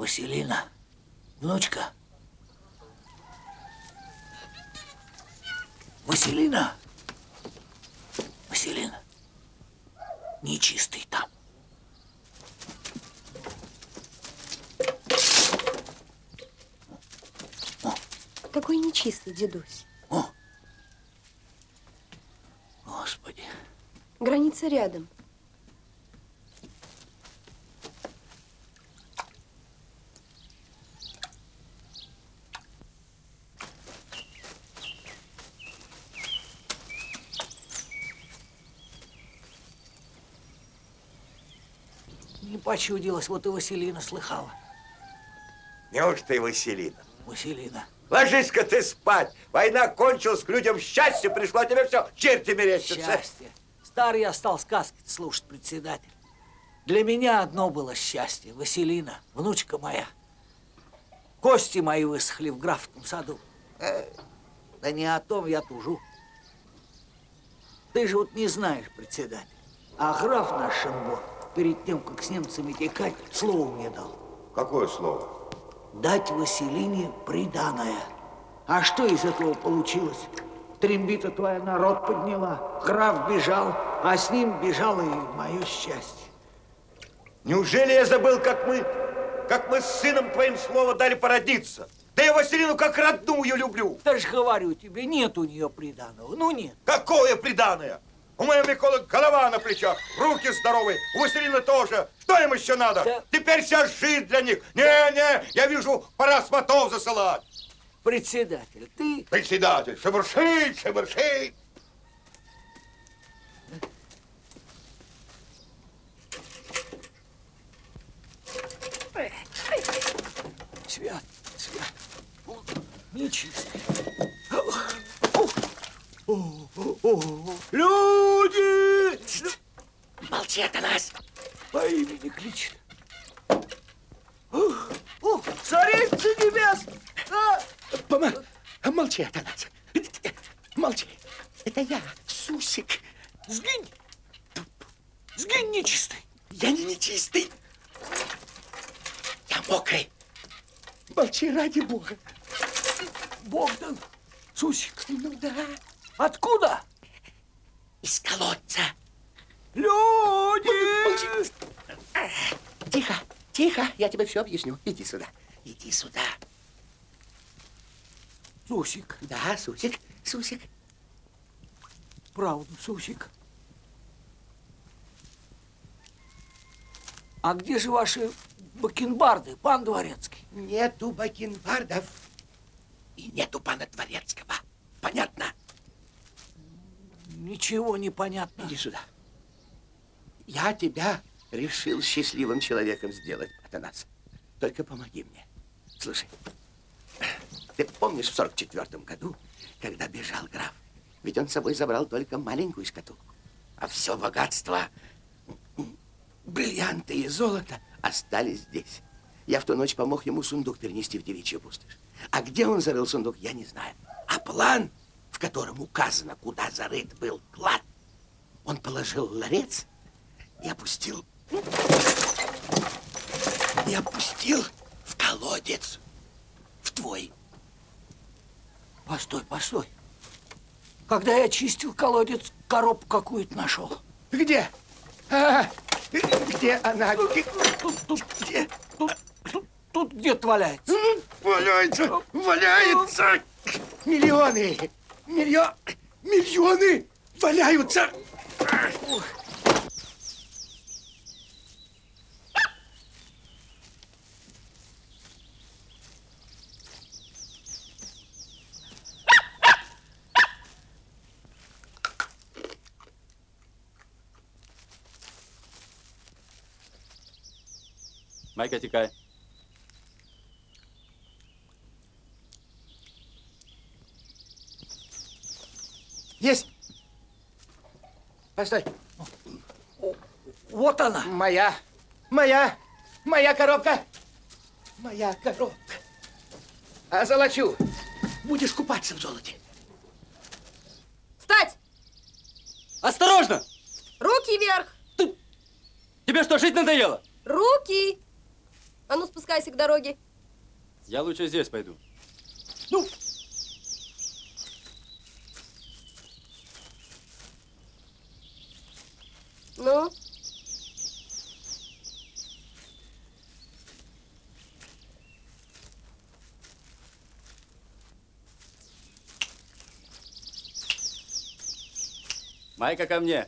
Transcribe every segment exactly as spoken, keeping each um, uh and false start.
Василина, внучка. Василина. Василина. Нечистый там. О. Какой нечистый, дедусь. О. Господи. Граница рядом. Не почудилась, вот и Василина слыхала. Неужто и Василина? Василина. Ложись-ка ты спать. Война кончилась, к людям счастье пришло, а тебе все черти мерещатся. Счастье. Старый я стал сказки слушать, председатель. Для меня одно было счастье. Василина, внучка моя. Кости мои высохли в графском саду. Э, да не о том я тужу. Ты же вот не знаешь, председатель. А граф наш Шенбор перед тем, как с немцами текать, слово мне дал. Какое слово? Дать Василине приданое. А что из этого получилось? Трембита твоя народ подняла, граф бежал, а с ним бежало и мое счастье. Неужели я забыл, как мы, как мы с сыном твоим слово дали породиться? Да я Василину как родную люблю. Я же говорю тебе, нет у нее приданого. Ну нет. Какое приданое? У моего Миколы голова на плечах, руки здоровые, у Василина тоже. Что им еще надо? Да. Теперь вся жизнь для них. Не-не, я вижу, пора сватов засылать. Председатель, ты... Председатель, шебурши, шебурши. Свят, свят, нечистый. Люди! Молчи, Атанас! По имени кличет. О, царица небес! А? Молчи, Атанас! Молчи! Это я, Сусик. Сгинь! Сгинь, нечистый! Я не нечистый! Я мокрый! Молчи, ради Бога! Богдан! Сусик! Ну да! Откуда? Из колодца! Люди! Тихо, тихо, я тебе все объясню. Иди сюда, иди сюда. Сусик. Да, Сусик, Сусик. Правда, Сусик. А где же ваши бакенбарды, пан Дворецкий? Нету бакенбардов и нету пана Дворецкого. Понятно? Ничего не понятно. Иди сюда. Я тебя решил счастливым человеком сделать, Атанас. Только помоги мне. Слушай, ты помнишь в сорок четвёртом году, когда бежал граф? Ведь он с собой забрал только маленькую шкатулку. А все богатство, бриллианты и золото остались здесь. Я в ту ночь помог ему сундук перенести в девичью пустошь. А где он зарыл сундук, я не знаю. А план, в котором указано, куда зарыт был клад, он положил в ларец и опустил... И опустил в колодец. В твой. Постой, постой. Когда я чистил колодец, коробку какую-то нашел. Где? А, где она? Тут, тут, тут, где? Тут, тут, тут где-то валяется. Валяется, валяется. Миллионы, миллион, миллионы валяются. Майка, текай. Есть. Постой. Вот она. Моя, моя, моя коробка. Моя коробка. Озолочу. Будешь купаться в золоте. Встать! Осторожно! Руки вверх! Ты... Тебе что, жить надоело? Руки! А ну, спускайся к дороге. Я лучше здесь пойду. Ну! Ну? Майка, ко мне.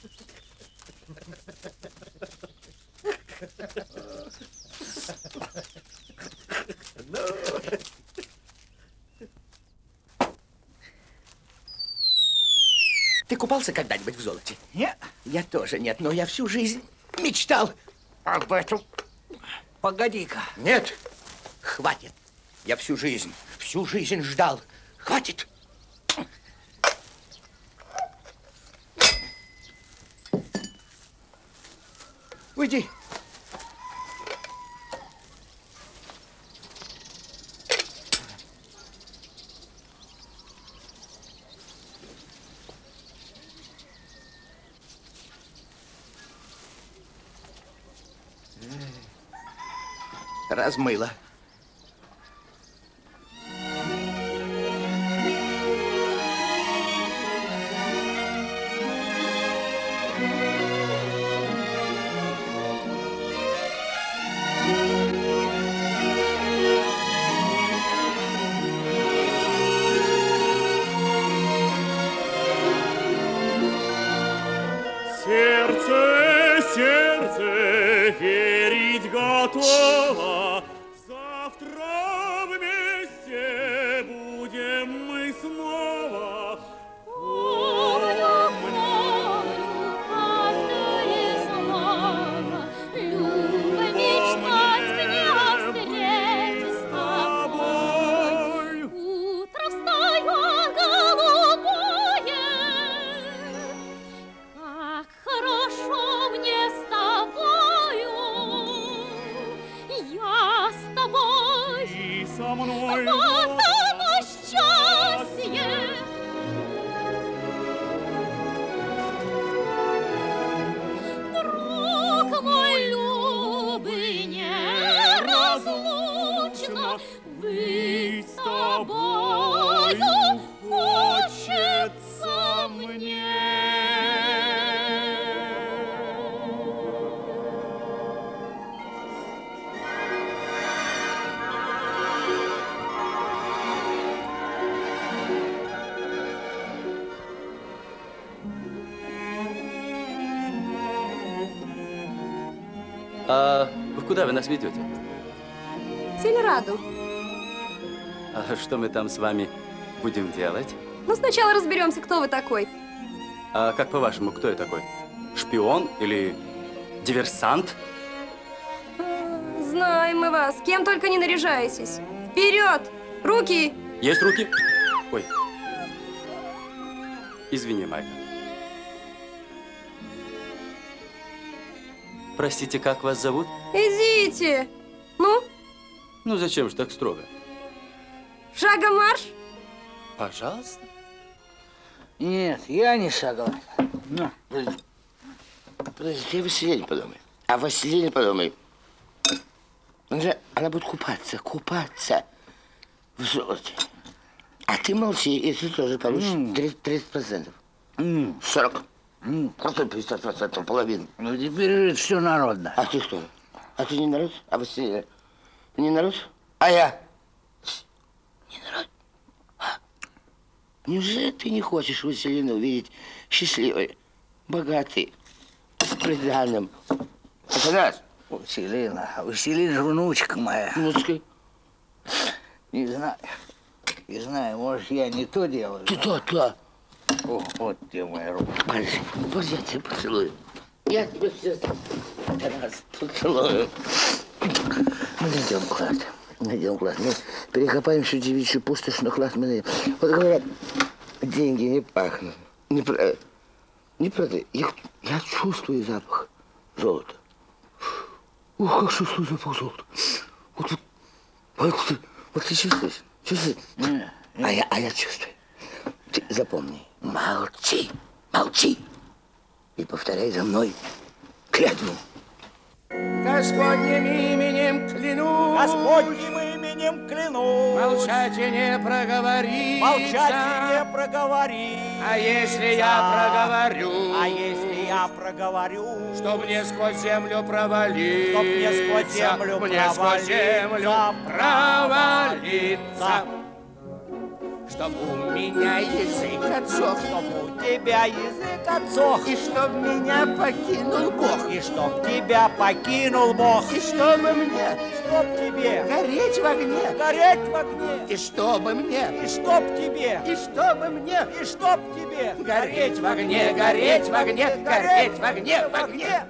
Ты купался когда-нибудь в золоте? Нет. Я тоже нет, но я всю жизнь мечтал об этом. Погоди-ка. Нет, хватит. Я всю жизнь, всю жизнь ждал. Хватит. Уйди. Размыло. Сердце, сердце, верить готово. Завтра вместе будем мы снова. Помню, помню каждое слово. Любо мечтать мне о встрече с тобой. Утро встает голубое. Как хорошо мне с тобою. Я с тобой. И со мной. Вот оно счастье. Друг мой любый, неразлучно быть с тобою хочется мне. А куда вы нас ведете? В Сельраду. А что мы там с вами будем делать? Ну, сначала разберемся, кто вы такой. А как по-вашему, кто я такой? Шпион или диверсант? Знаем мы вас. Кем только не наряжаетесь. Вперед! Руки! Есть руки? Ой. Извини, Майка. Простите, как вас зовут? Идите! Ну, Ну, зачем же так строго? шагом марш! Пожалуйста. Нет, я не согласен. Ну, Подожди, ты о Василине подумай. О Василине подумай. Она же, она будет купаться, купаться в золоте. А ты молчи, и ты тоже получишь тридцать процентов. сорок. Какой пятьдесят процентов, половину. ну теперь все народно. А ты кто? А ты не народ? А Василина? Не народ? А я? Не народ. А? Неужели ты не хочешь Василину увидеть счастливой, богатой, с приданым? Афанас! Василина, Василина же внучка моя. Ну-ка. Не знаю, не знаю, может, я не то делаю. Ты то, то. О, вот где моя рука. Подожди, подожди, я тебя поцелую. Я тебя сейчас раз поцелую. Мы найдем клад. Найдем клад. Мы перекопаем всю девичью пустошь, но клад мы найдем. Вот говорят, деньги не пахнут. Не про... Не правда. Я, я чувствую запах золота. Ух, как чувствую запах золота. Вот, вот, вот, ты, вот ты чувствуешь? Чувствуешь? Не, не. А я, а я чувствую. Ты запомни, молчи, молчи. И повторяй за мной клятву. Господним именем клянусь. Господним именем клянусь. Молчать и не проговориться. Молчать и не проговориться. А если я проговорю? А если я проговорю? Чтоб мне сквозь землю провалиться. Чтоб мне сквозь землю мне сквозь землю провалиться. Чтоб у меня язык отсох. Чтоб у тебя язык отсох. И чтоб меня покинул Бог. И чтоб тебя покинул Бог. И чтобы мне, Чтоб тебе гореть в огне. гореть в огне. И чтобы мне, И чтоб тебе и чтобы мне, И чтоб тебе гореть в огне, гореть в огне, гореть в огне, в огне.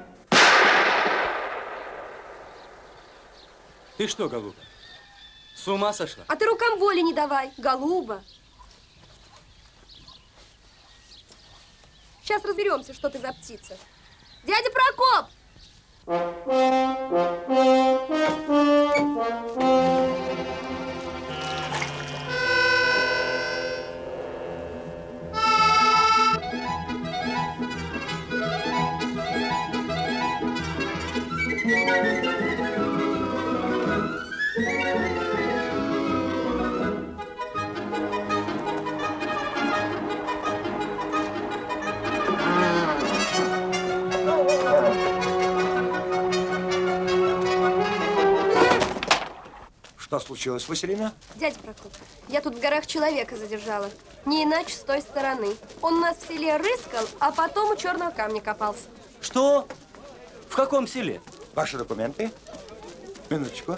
Ты что, голубка, с ума сошла? А ты рукам воли не давай, голуба. Сейчас разберемся, что ты за птица. Дядя Прокоп! Что случилось, Василина? Дядя Прокоп, я тут в горах человека задержала. Не иначе с той стороны. Он у нас в селе рыскал, а потом у черного камня копался. Что? В каком селе? Ваши документы? Минуточку.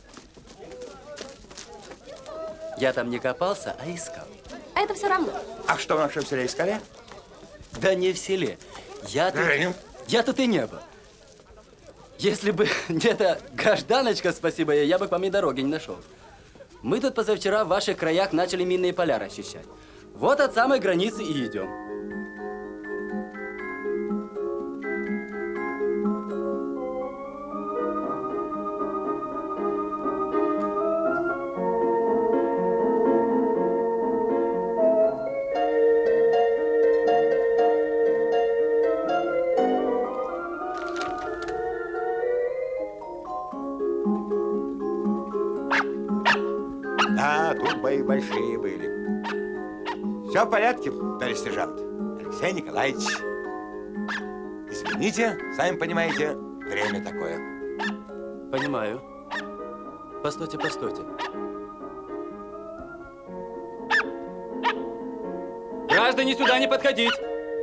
Я там не копался, а искал. А это все равно. А что в нашем селе искали? Да не в селе. Я тут, Женя. я тут и не был. Если бы не эта гражданочка, спасибо, я бы к вам и дороги не нашел. Мы тут позавчера в ваших краях начали минные поля расчищать. Вот от самой границы и идем. Да, тут бои большие были. Все в порядке, товарищ сержант. Алексей Николаевич. Извините, сами понимаете, время такое. Понимаю. Постойте, постойте. Граждане, сюда не подходить!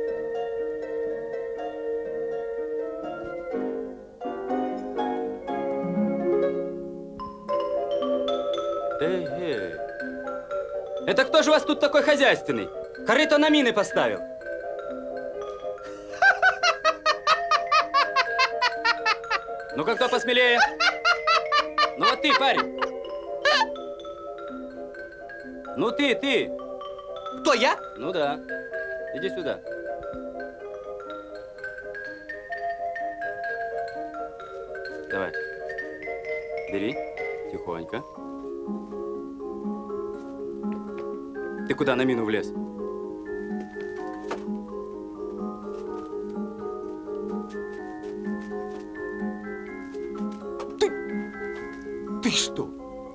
Эй, эй. Это кто же у вас тут такой хозяйственный? Корыто на мины поставил. Ну-ка, кто посмелее? Ну вот ты, парень. Ну ты, ты. Кто, я? Ну да. Иди сюда. Давай. Бери. Тихонько. Ты куда на мину влез? Ты... Ты что?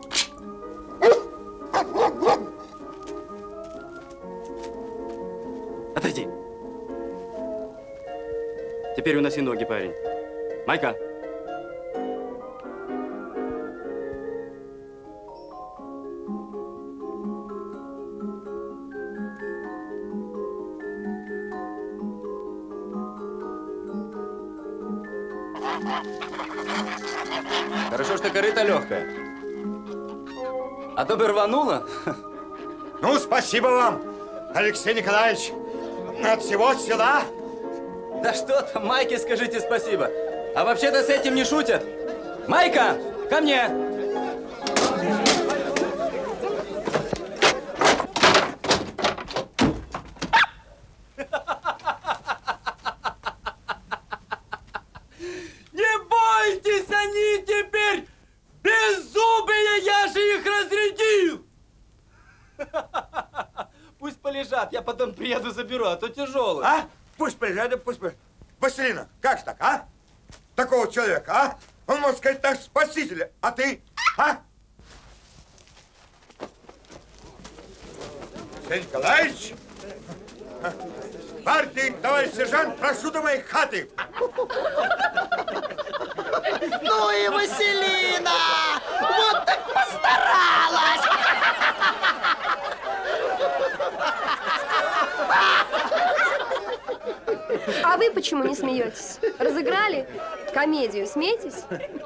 Отойди. Теперь уноси ноги, парень. Майка. Хорошо, что корыто легкое. А то бы рвануло. Ну, спасибо вам, Алексей Николаевич, от всего села. Да что там, Майке скажите спасибо. А вообще-то с этим не шутят. Майка, ко мне! Не бойтесь, они теперь беззубые, я же их разрядил! Пусть полежат, я потом приеду заберу, а то тяжелый. А? Пусть приезжает, пусть приезжает. Василина, как же так, а? такого человека, а? Он, может сказать, наш спаситель, а ты, а? Алексей Николаевич! Партий, товарищ сержант, прошу до моей хаты! Ну и Василина! Вот так постаралась! А вы почему не смеетесь? Разыграли комедию, смеетесь?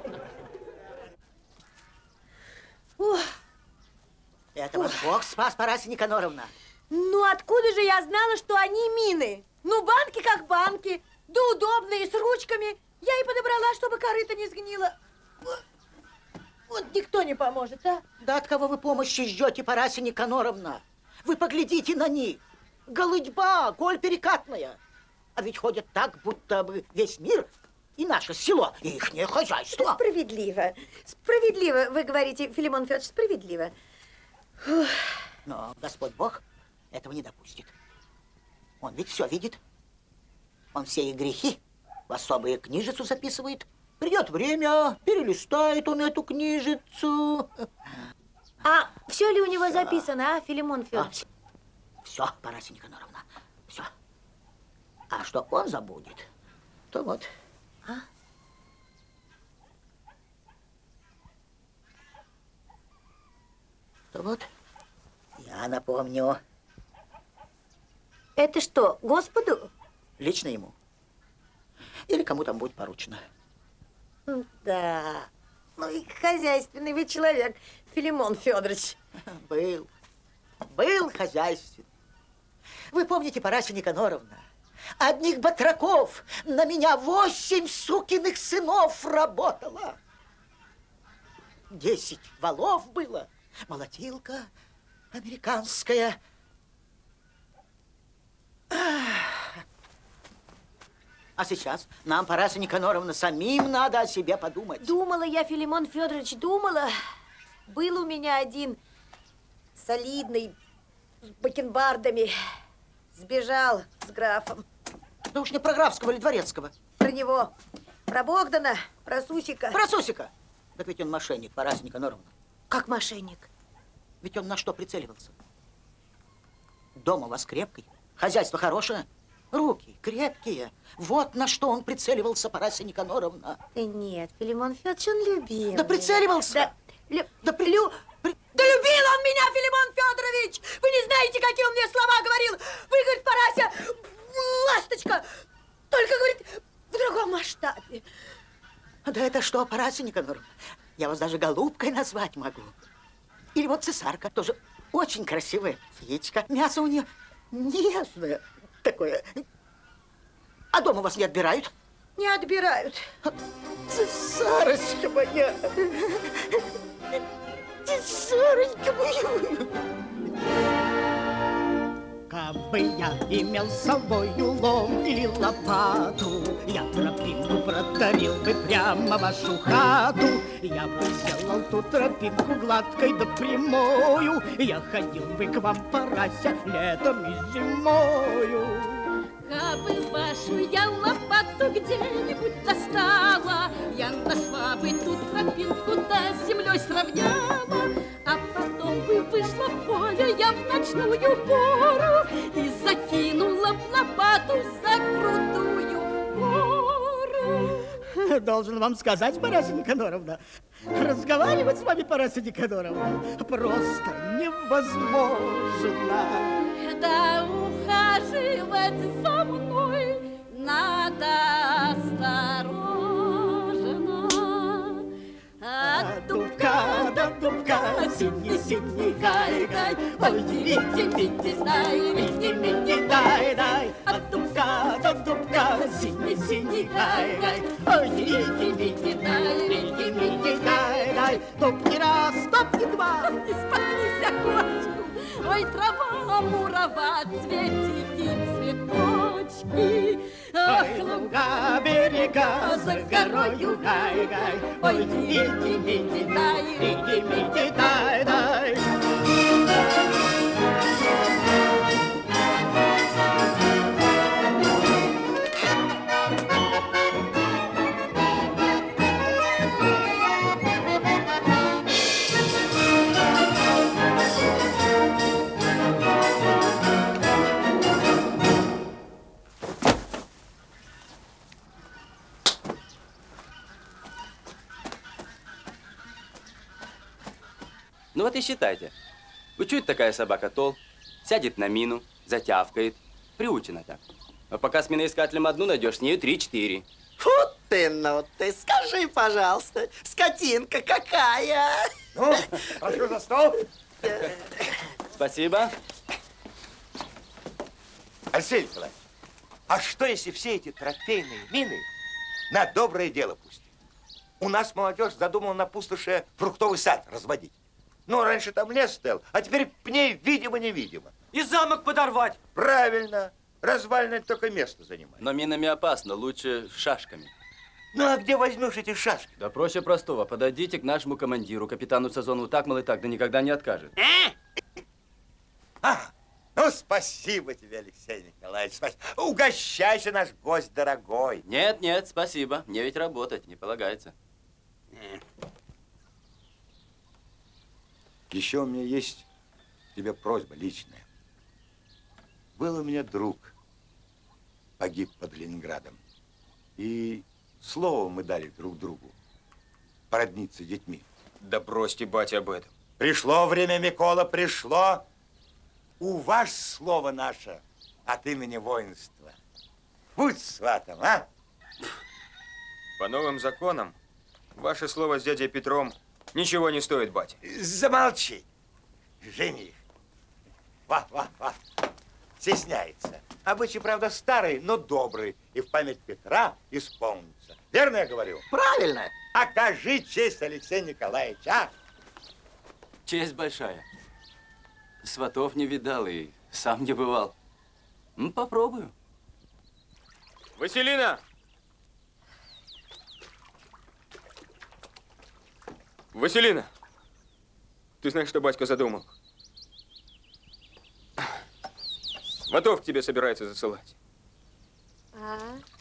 Ух. Это вас Бог спас, Парасия Никаноровна. Ну, откуда же я знала, что они мины? Ну, банки как банки, да удобные, с ручками. Я и подобрала, чтобы корыто не сгнило. Вот никто не поможет, а? Да от кого вы помощи ждете, Парасия Никаноровна? Вы поглядите на них. Голыдьба, голь перекатная. А ведь ходят так, будто бы весь мир и наше село, и ихнее хозяйство. Справедливо. Справедливо, вы говорите, Филимон Федорович, справедливо. Фух. Но Господь Бог этого не допустит. Он ведь все видит. Он все их грехи в особую книжицу записывает. Придет время, перелистает он эту книжицу. А все ли у него записано, а, Филимон Федорович? Все, Парасия Никаноровна, все. А что он забудет, то вот. А? То вот, я напомню. Это что, Господу? Лично ему. Или кому там будет поручено. Да. Ну и хозяйственный вы человек, Филимон Федорович. Был. Был хозяйственный. Вы помните, Парасия Никаноровна, одних батраков на меня восемь сукиных сынов работало. Десять валов было, молотилка американская. А сейчас нам, Парасия Никаноровна, самим надо о себе подумать. Думала я, Филимон Федорович, думала. Был у меня один солидный, с бакенбардами. Сбежал с графом. Да уж не про графского или дворецкого. Про него. Про Богдана, про Сусика. Про Сусика. Так ведь он мошенник, Парасия Никаноровна. Как мошенник? Ведь он на что прицеливался? Дом у вас крепкий, хозяйство хорошее, руки крепкие. Вот на что он прицеливался, Парасия Никаноровна. Да нет, Филимон Федорович, он любил. Да прицеливался. Да, лю, да, при... лю, при... да любил он меня, Филимон Федорович! Вы не знаете, какие он мне слова говорил. Вы, говорит, Парася, ласточка, только, говорит, в другом масштабе. Да это что, Парасия Никаноровна? Я вас даже голубкой назвать могу. Или вот цесарка, тоже очень красивая птичка. Мясо у нее нежное такое. А дома вас не отбирают? Не отбирают. Цесарочка моя! Цесарочка моя! Кабы я имел с собою лом или лопату, я тропинку протарил бы прямо вашу хату. Я бы сделал ту тропинку гладкой да прямою. Я ходил бы к вам, Парася, летом и зимою. Кабы вашу я лопату где-нибудь достала, я нашла бы тут тропинку, да с землей сравняла. А потом бы вышла в поле я в ночную пору и закинула б лопату за крутую гору. Должен вам сказать, Парасия Никаноровна, разговаривать с вами, Парасия Никаноровна, просто невозможно. Да ухаживать за мной надо осторожно. От дубка до дубка, синий-синий гай-гай, ой, дирити-мити-дай, рити-мити-дай-дай. От дубка до дубка, синий-синий гай-гай, ой, дирити-мити-дай, рити-мити-дай-дай. Топни раз, топни два, не споткнись о кочку. Ой, трава мурава, цветики, цветочки. Ах, луга, берега, за горою гай-гай. Ой, дити-мити-дай, рити-мити-дай-дай. Ну вот и считайте. Учует такая собака-тол, сядет на мину, затявкает. Приучена так. А пока с миноискателем одну найдешь, с нею три-четыре. Фу ты, ну ты скажи, пожалуйста, скотинка какая! Ну, прошу за стол. Спасибо. Алексей Николаевич, а что, если все эти трофейные мины на доброе дело пустить? У нас молодежь задумала на пустоши фруктовый сад разводить. Ну, раньше там лес стоял, а теперь пней видимо-невидимо. И замок подорвать. Правильно. Развальное только место занимает. Но минами опасно, лучше шашками. Ну, а где возьмешь эти шашки? Да проще простого. Подойдите к нашему командиру, капитану Сазонову, так, мол, и так, да никогда не откажет. А, ну, спасибо тебе, Алексей Николаевич. Спасибо. Угощайся, наш гость дорогой. Нет, нет, спасибо. Мне ведь работать не полагается. Еще у меня есть к тебе просьба личная. Был у меня друг, погиб под Ленинградом. И слово мы дали друг другу. Породниться с детьми. Да бросьте, батя, об этом. Пришло время, Микола, пришло. Уваж слово наше от имени воинства. Будь сватом, а? По новым законам, ваше слово с дядей Петром ничего не стоит, батя. Замолчи, жених. Ва, ва, ва. Стесняется. Обычай, правда, старый, но добрый. И в память Петра исполнится. Верно я говорю? Правильно. Окажи честь, Алексей Николаевич, а? Честь большая. Сватов не видал и сам не бывал. Ну, попробую. Василина! Василина! Ты знаешь, что батька задумал? Сватов к тебе собирается засылать. А?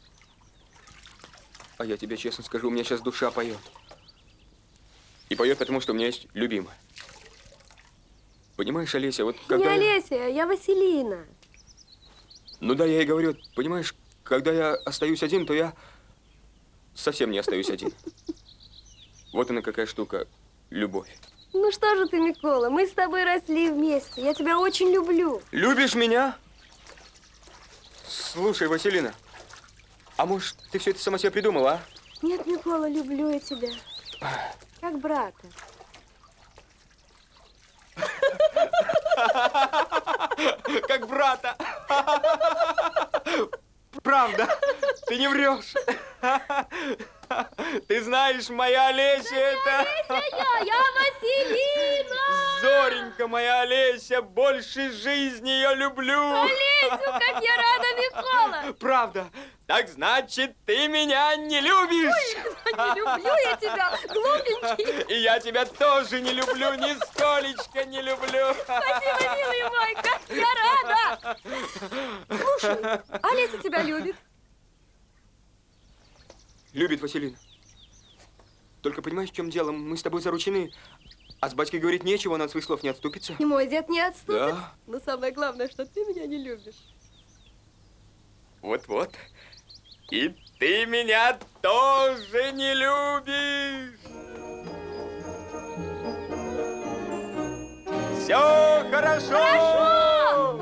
А я тебе честно скажу, у меня сейчас душа поет. И поет потому, что у меня есть любимая. Понимаешь, Олеся, вот когда... Не я... Олеся, я Василина. Ну да, я и говорю, понимаешь, когда я остаюсь один, то я совсем не остаюсь один. Вот она какая штука, любовь. Ну что же ты, Микола, мы с тобой росли вместе. Я тебя очень люблю. Любишь меня? Слушай, Василина, а может, ты все это сама себе придумала, а? Нет, Микола, люблю я тебя. Как брата. Как брата. Правда, ты не врешь. Ты знаешь, моя Олеся это... Олеся я, я Василина! Зоренька моя Олеся, больше жизни я люблю. Олесю, как я рада, Микола! Правда? Так значит, ты меня не любишь? Ой, не люблю я тебя, глупенький. И я тебя тоже не люблю, нисколечко не люблю. Спасибо, милый мой, как я рада. Слушай, Олеся тебя любит. Любит, Василина. Только понимаешь, в чем дело? Мы с тобой заручены. А с батькой говорить нечего, он от своих слов не отступится. И мой дед не отступит. Да. Но самое главное, что ты меня не любишь. Вот-вот. И ты меня тоже не любишь. Все хорошо. Хорошо.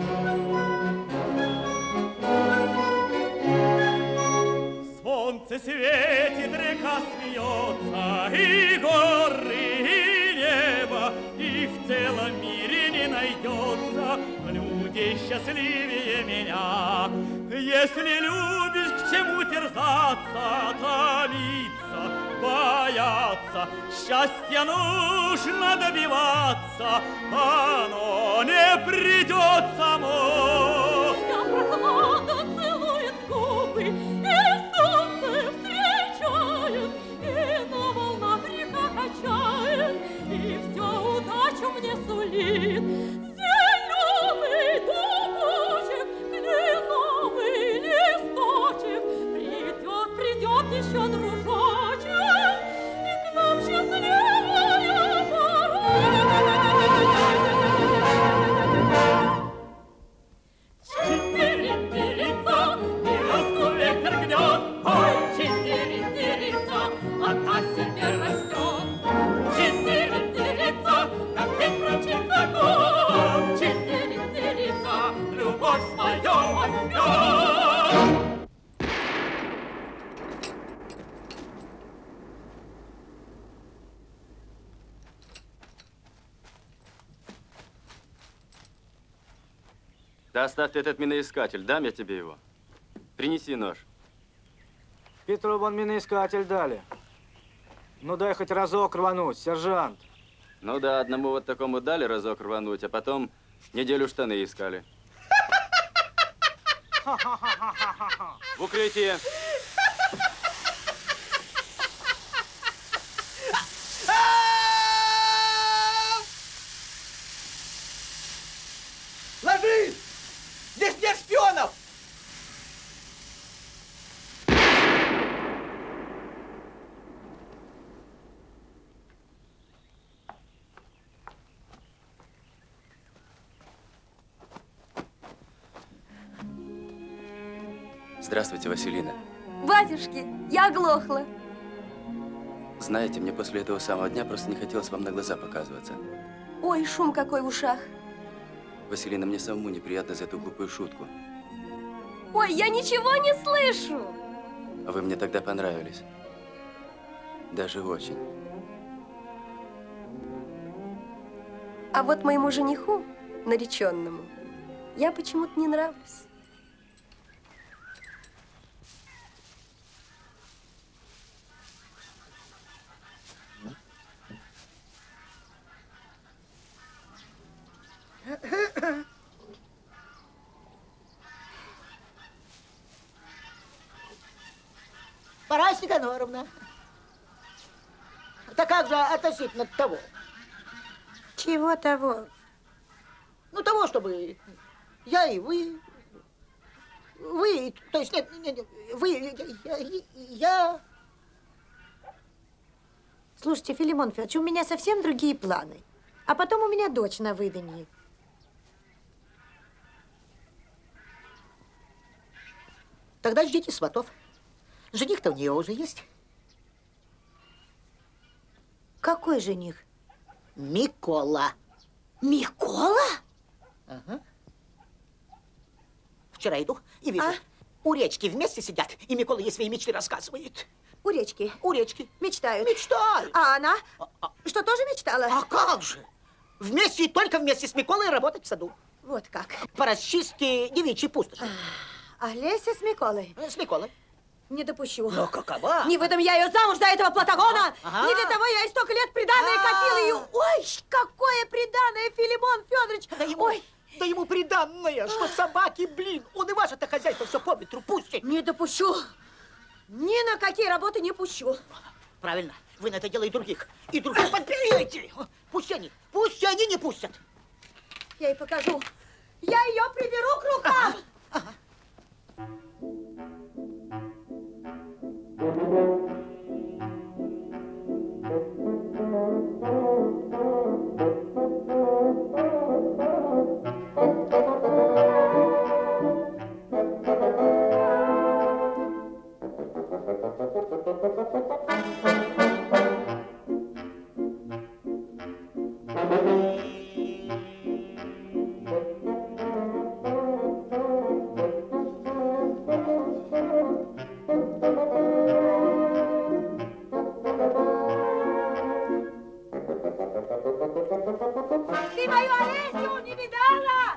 Солнце светит, река смеется, и горы, и небо, и в целом мире не найдется людей счастливее меня. Если любишь, к чему терзаться, томиться, бояться, счастья нужно добиваться, оно не придет само. Я прохлада целует губы, и солнце встречает, и на волнах река качает, и все удачу мне сулит. Зеленый дубочек, кленовый листочек, придет, придет еще дружочек, и к нам счастливая пора. Да оставь ты этот миноискатель, дам я тебе его. Принеси нож. Петру вон миноискатель дали. Ну дай хоть разок рвануть, сержант. Ну да, одному вот такому дали разок рвануть, а потом неделю штаны искали. В укрытие. Ложись! Здесь нет шпионов! Здравствуйте, Василина. Батюшки, я оглохла. Знаете, мне после этого самого дня просто не хотелось вам на глаза показываться. Ой, шум какой в ушах. Василина, мне самому неприятно за эту глупую шутку. Ой, я ничего не слышу. А вы мне тогда понравились. Даже очень. А вот моему жениху, нареченному, я почему-то не нравлюсь. Парась Никаноровна, да как же относительно того? Чего того? Ну, того, чтобы я и вы, вы, то есть, нет, нет, нет, вы, я, я... Слушайте, Филимон Федорович, у меня совсем другие планы. А потом у меня дочь на выданье. Тогда ждите сватов. Жених-то у нее уже есть. Какой жених? Микола. Микола? Ага. Вчера иду и вижу, а? У речки вместе сидят, и Микола ей свои мечты рассказывает. У речки? У речки. Мечтают? Мечтают. А она? А, а... Что, тоже мечтала? А как же? Вместе и только вместе с Миколой работать в саду. Вот как. По расчистке девичьей пустоши. А Леся с Миколой? С Миколой. Не допущу. Но какова? Не выдам я ее замуж за этого Платагона. Ага. Не для того я и столько лет приданое копила ее. Ой, какое приданое, Филимон Федорович. Да ему, Ой. Да ему приданное, что собаки, блин. Он и ваше-то хозяйство все по ветру пустит. Не допущу. Ни на какие работы не пущу. Правильно. Вы на это дело и других. И других подберете. Пусть они, пусть они не пустят. Я ей покажу. Я ее приберу к рукам. Ага. Ага. Ты мою Олесю не видала?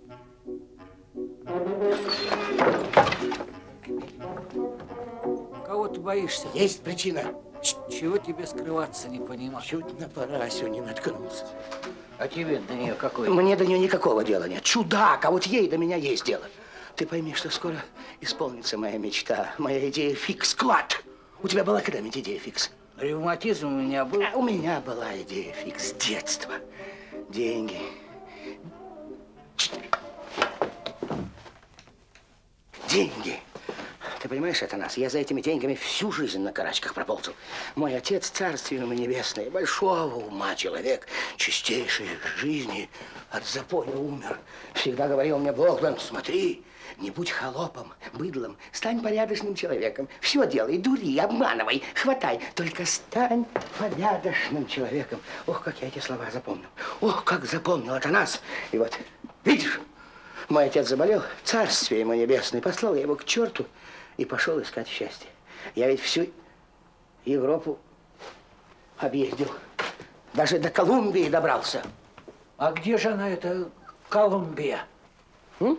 Кого ты боишься? Есть причина. Чего тебе скрываться, не понимаю. Чуть на Парасю не наткнулся. А тебе до нее какое? Мне до нее никакого дела нет. Чудак, а вот ей до меня есть дело. Ты пойми, что скоро исполнится моя мечта, моя идея фикс-клад. У тебя была когда-нибудь идея фикс? Ревматизм у меня был. А у меня была идея фикс с детства. Деньги. Деньги. Ты понимаешь, это нас? Я за этими деньгами всю жизнь на карачках проползал. Мой отец, царствие ему небесное, большого ума человек, чистейшей жизни, от запоя умер. Всегда говорил мне: Богдан, смотри, не будь холопом, быдлом, стань порядочным человеком. Все делай, дури, обманывай, хватай, только стань порядочным человеком. Ох, как я эти слова запомнил. Ох, как запомнил это нас. И вот, видишь, мой отец заболел, царствие ему небесное, послал я его к черту и пошел искать счастье. Я ведь всю Европу объездил, даже до Колумбии добрался. А где же она, эта Колумбия? М?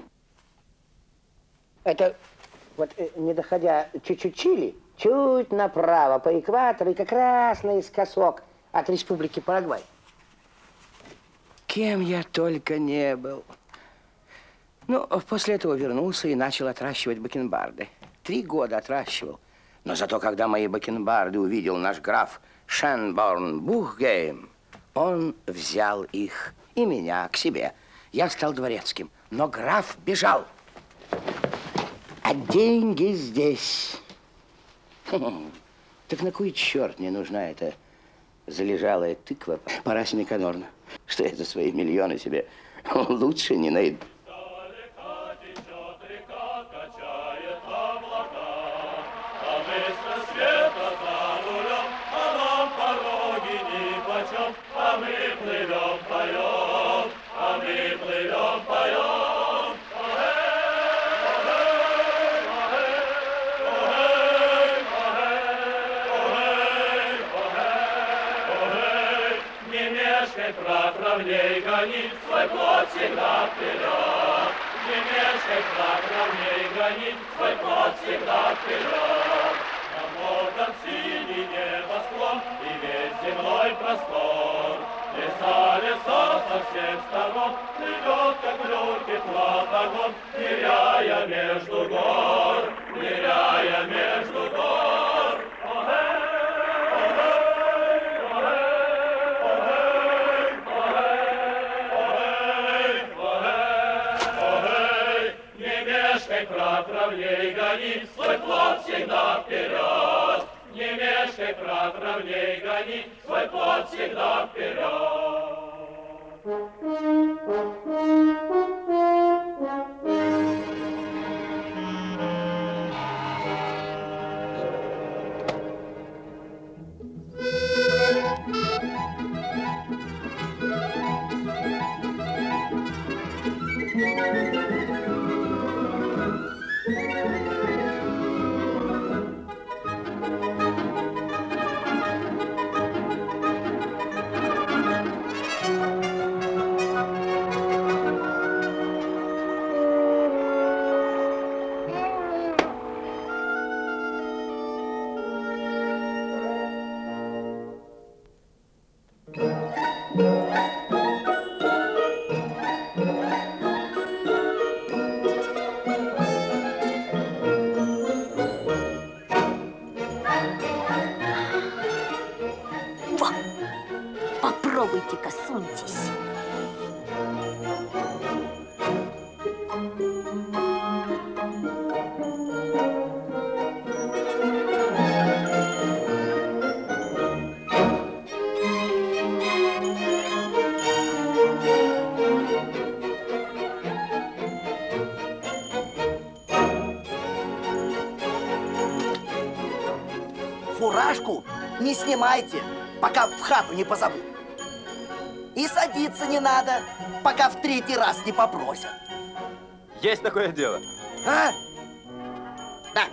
Это вот, не доходя чуть-чуть Чили, чуть направо по экватору и как раз наискосок от Республики Парагвай. Кем я только не был. Ну, после этого вернулся и начал отращивать бакенбарды. Три года отращивал. Но зато, когда мои бакенбарды увидел наш граф Шенборн Бухгейм, он взял их и меня к себе. Я стал дворецким, но граф бежал. А деньги здесь. Так на кой черт мне нужна эта залежалая тыква Параси Никанорна, что я за свои миллионы себе лучше не найду. А мы плывем, поем, а мы плывем, поем. Не мешкай, правней гони, свой плод всегда вперед. Не мешкай, правней гони, свой плод всегда вперед. Намотан синий небосклон и весь земной простор. Леса, леса со всех сторон, плывет, как люрки платогон, ныряя между гор, ныряя между гор. Не мешкай, правней гони, свой плод всегда вперед. Не мешкай, правней гони, свой плод всегда вперед. Попробуйте-ка, суньтесь. Фуражку не снимайте, пока в хату не позовут. И садиться не надо, пока в третий раз не попросят. Есть такое дело. А? Да.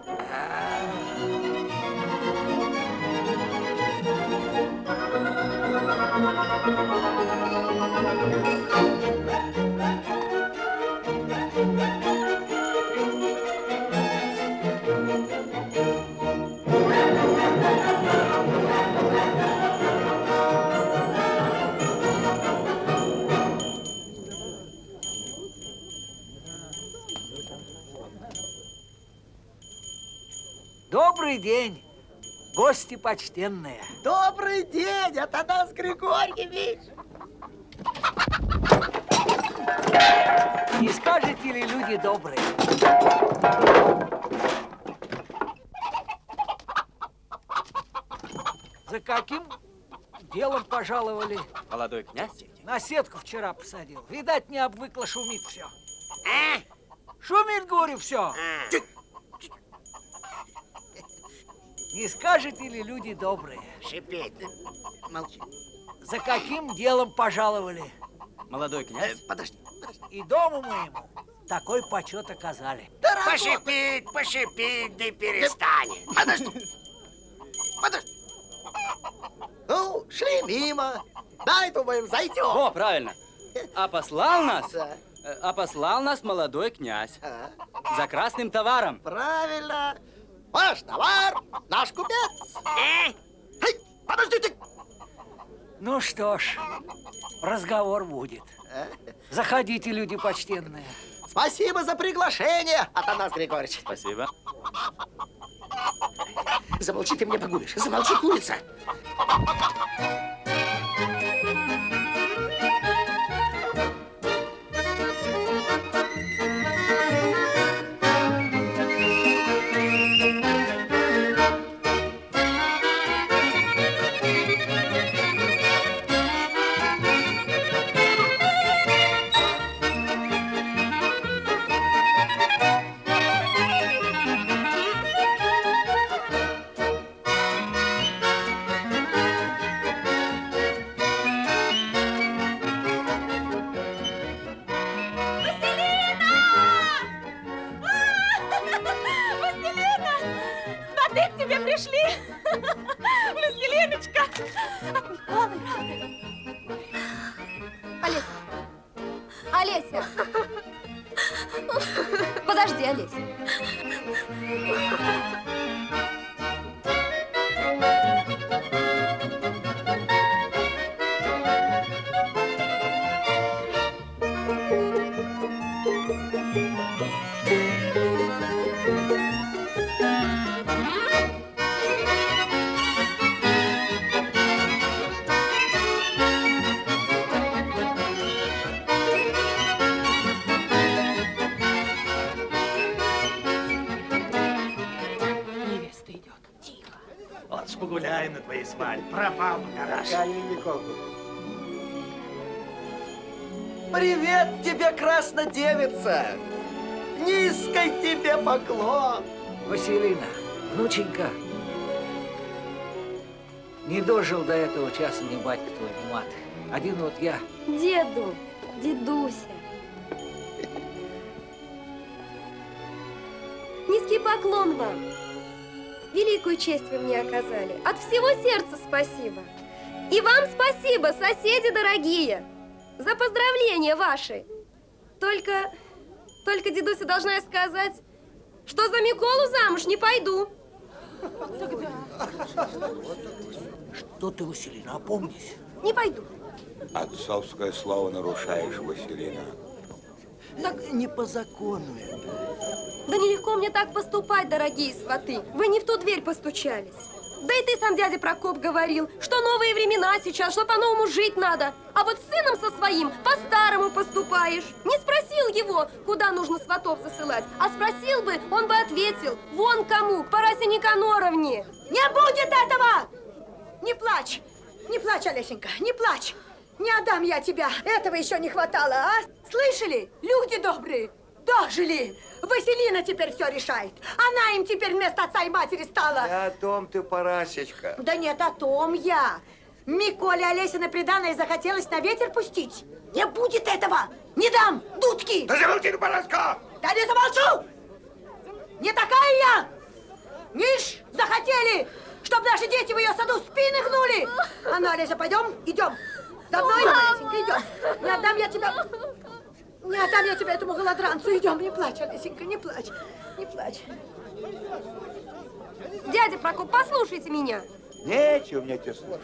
Добрый день, гости почтенные. Добрый день, Атанас Григорьевич. Не скажете ли, люди добрые? За каким делом пожаловали? Молодой князь? На сетку вчера посадил. Видать, не обвыкло, шумит все. А? Шумит, говорю, все. А. Не скажете ли, люди добрые? Шипеть, да? Молчи. За каким делом пожаловали? Молодой князь? Э, подожди, подожди. И дому моему такой почет оказали. Дорогой. Пошипить, пошипить, да перестанет. Да, подожди. Подожди. Ну, шли мимо. Дай, думаем, зайдем. О, правильно. А послал нас Да. А послал нас молодой князь. А? За красным товаром. Правильно. Ваш товар, наш купец. Эй, эй, подождите. Ну что ж, разговор будет. Заходите, люди почтенные. Спасибо за приглашение, Атанас Григорьевич. Спасибо. Замолчи, ты мне погубишь. Замолчи, курица. Олеся! Подожди, Олеся. Погуляем на твоей свадьбе. Пропал гараж. Привет тебе, краснодевица! Низкий тебе поклон! Василина, внученька, не дожил до этого часа ни батька твой, ни мать. Один вот я. Деду, дедуся. Низкий поклон вам. Великую честь вы мне оказали. От всего сердца спасибо. И вам спасибо, соседи дорогие, за поздравления ваши. Только, только, дедуся, должна я сказать, что за Миколу замуж не пойду. Что ты, Василина, опомнись. Не пойду. Отцовское слово нарушаешь, Василина. Так не по закону это. Да нелегко мне так поступать, дорогие сваты. Вы не в ту дверь постучались. Да и ты сам, дядя Прокоп, говорил, что новые времена сейчас, что по-новому жить надо. А вот с сыном со своим по-старому поступаешь. Не спросил его, куда нужно сватов засылать, а спросил бы, он бы ответил, вон кому, к Парасе Никаноровне. Не будет этого! Не плачь, не плачь, Олесенька, не плачь. Не отдам я тебя, этого еще не хватало, а? Слышали, люди добрые? Дожили! Василина теперь все решает. Она им теперь вместо отца и матери стала. Не о том ты, Парасечка. Да нет, о том я. Миколе Олесина приданое захотелось на ветер пустить. Не будет этого! Не дам! Дудки! Да замолчи, Параска! Да не замолчу! Не такая я! Ниш, захотели, чтобы наши дети в ее саду спины гнули. А ну, Олеся, пойдем? Идем. За мной, Олесенька, идем. Не отдам я тебя... Не отдам я тебя этому голодранцу. Идем, не плачь, Олесенька, не плачь. Не плачь. Дядя Прокоп, послушайте меня. Нечего мне тебя слушать.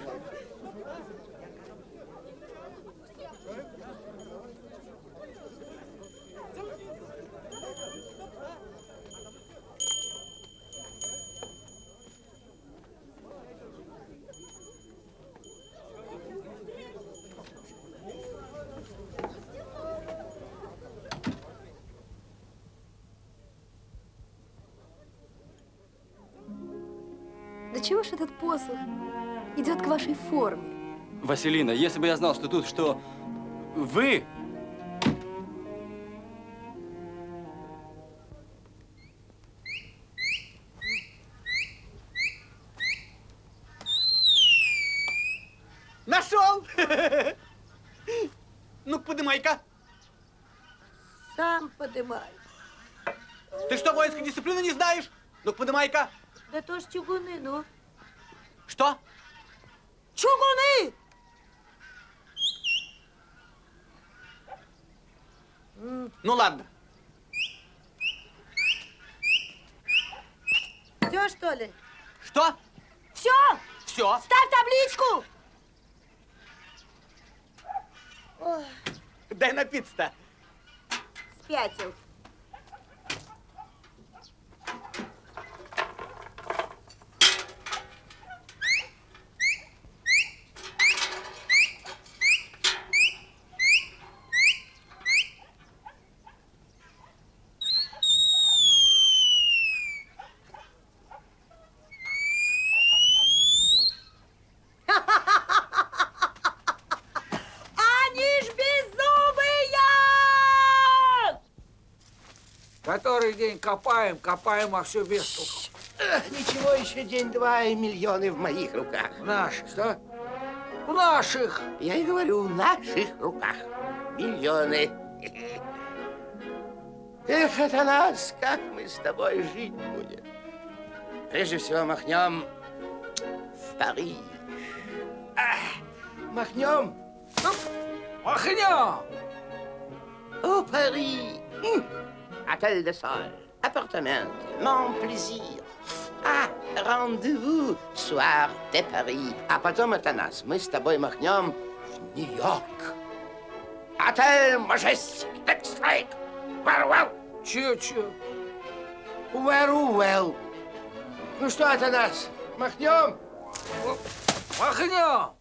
Да чего ж этот посох идет к вашей форме? Василина, если бы я знал, что тут, что вы... Нашел! Ну, подымай-ка. Сам подымай. Ты что, воинской дисциплины не знаешь? Ну, подымай-ка. Да то ж чугуны, ну. Что? Чугуны! Ну ладно. Все, что ли? Что? Все? Все. Ставь табличку! Ой, Дай напиться-то. спятил. Который день копаем, копаем, а все без толку. Эх, ничего, еще день-два и миллионы в моих руках. Наших. Что? В наших. Я и говорю, в наших руках. Миллионы. Эх, это нас, как мы с тобой жить будем. Прежде всего махнем в Париж. А, махнем. Махнем. Au Paris. Hôtel de sol, appartement, mon plaisir. А, рандеву, soir de Paris. А потом это нас. Мы с тобой махнем в Нью-Йорк. Отель Majestic, next strike. Very well. Че-че? Very well. Ну что это нас? Махнем? Махнем.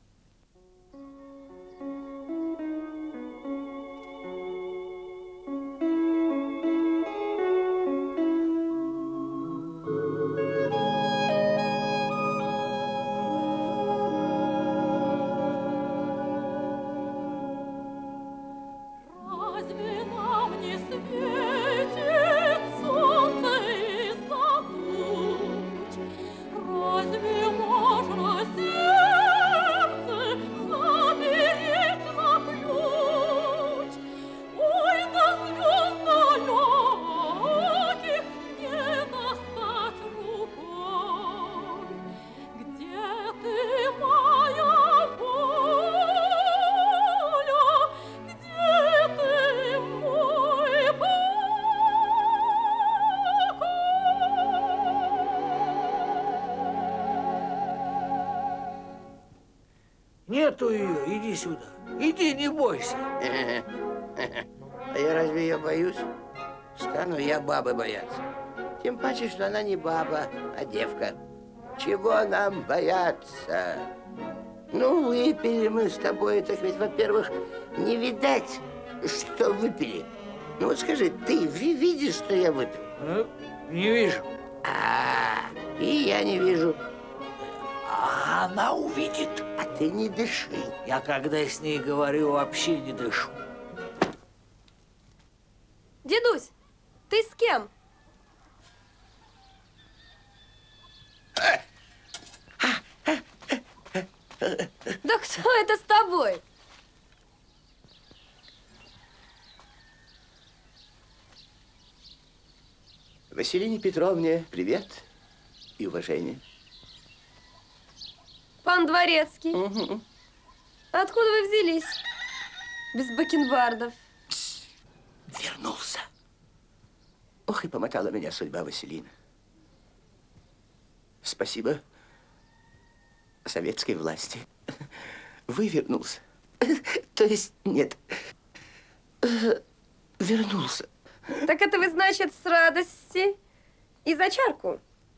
Нету ее, иди сюда. Иди, не бойся. А я разве ее боюсь? Стану я бабы бояться. Тем паче, что она не баба, а девка. Чего нам бояться? Ну, выпили мы с тобой, так ведь, во-первых, не видать, что выпили. Ну вот скажи, ты видишь, что я выпил? Ну, не вижу. А, и я не вижу. А она увидит. А ты не дыши. Я, когда с ней говорю, вообще не дышу. Дедусь, ты с кем? Да кто это с тобой? Василине Петровне привет и уважение. Пан Дворецкий. Угу. Откуда вы взялись? Без бакенбардов. Вернулся. Ох, и помотала меня судьба, Василина. Спасибо советской власти. Вывернулся. То есть, нет, вернулся. Так это вы, значит, с радости и за чарку?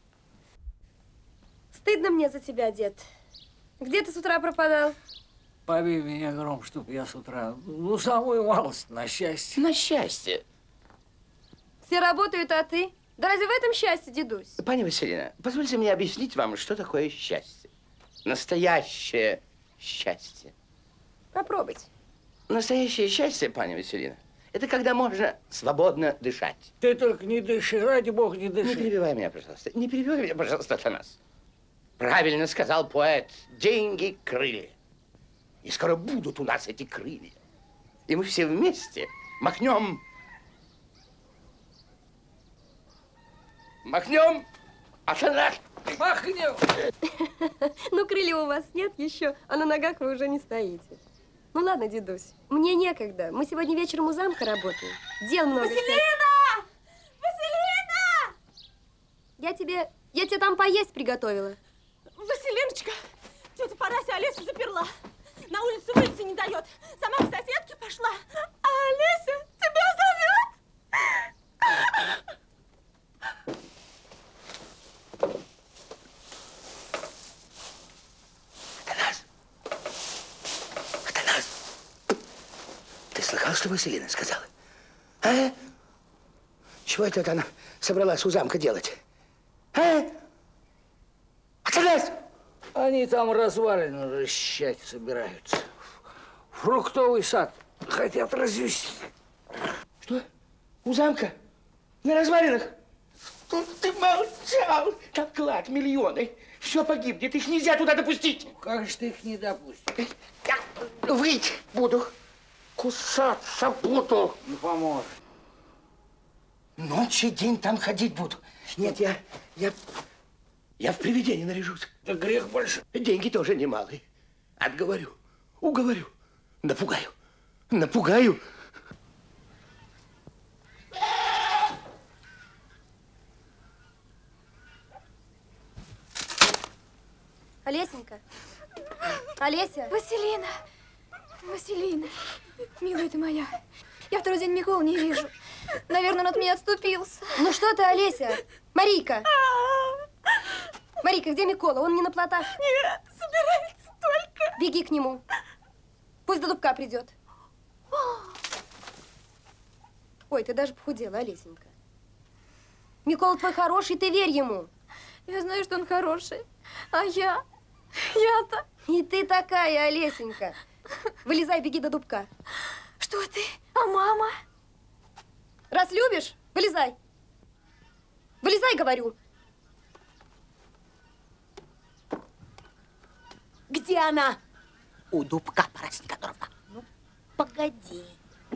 Стыдно мне за тебя, дед. Где ты с утра пропадал? Побей меня гром, чтоб я с утра, ну, самую малость, на счастье. На счастье. Все работают, а ты? Да разве в этом счастье, дедусь? Паня Василина, позвольте мне объяснить вам, что такое счастье. Настоящее счастье. Попробуйте. Настоящее счастье, паня Василина, это когда можно свободно дышать. Ты только не дыши, ради бога, не дыши. Не перебивай меня, пожалуйста. Не перебивай меня, пожалуйста, Атанас. Правильно сказал поэт. Деньги – крылья. И скоро будут у нас эти крылья. И мы все вместе махнем. Махнем. Атанас. Махнем. Ну, крылья у вас нет еще, а на ногах вы уже не стоите. Ну ладно, дедусь, мне некогда. Мы сегодня вечером у замка работаем. Дел много. Василина! Василина! Я тебе, я тебе там поесть приготовила. Василиночка, тетя Парася Олесю заперла. На улицу выйти не дает. Сама к соседке пошла. А Олеся тебя зовет. Атанас! Атанас! Ты слыхал, что Василина сказала? А? Чего это она собралась у замка делать? А? Атанас! Они там развалины расчищать собираются. Фруктовый сад хотят развести. Что? У замка? На развалинах? Ну, ты молчал! Там клад, миллионы. Все погибнет, их нельзя туда допустить. Как же ты их не допустишь? Я выть буду. Кусаться буду. Не поможет. Ночь и день там ходить буду. Нет, я... я... Я в привидении наряжусь. Да грех больше. Деньги тоже немалые. Отговорю, уговорю, напугаю, напугаю. Олесенька. Олеся. Василина. Василина. Милая ты моя. Я второй день Миколу не вижу. Наверное, он от меня отступился. Ну что ты, Олеся? Марийка. Марийка, где Микола? Он не на плотах? Нет, собирается только. Беги к нему. Пусть до дубка придет. Ой, ты даже похудела, Олесенька. Микола твой хороший, ты верь ему. Я знаю, что он хороший. А я? Я-то? И ты такая, Олесенька. Вылезай, беги до дубка. Что ты? А мама? Раз любишь, вылезай. Вылезай, говорю. Где она? У дубка, Парася Никаноровна. Ну, погоди.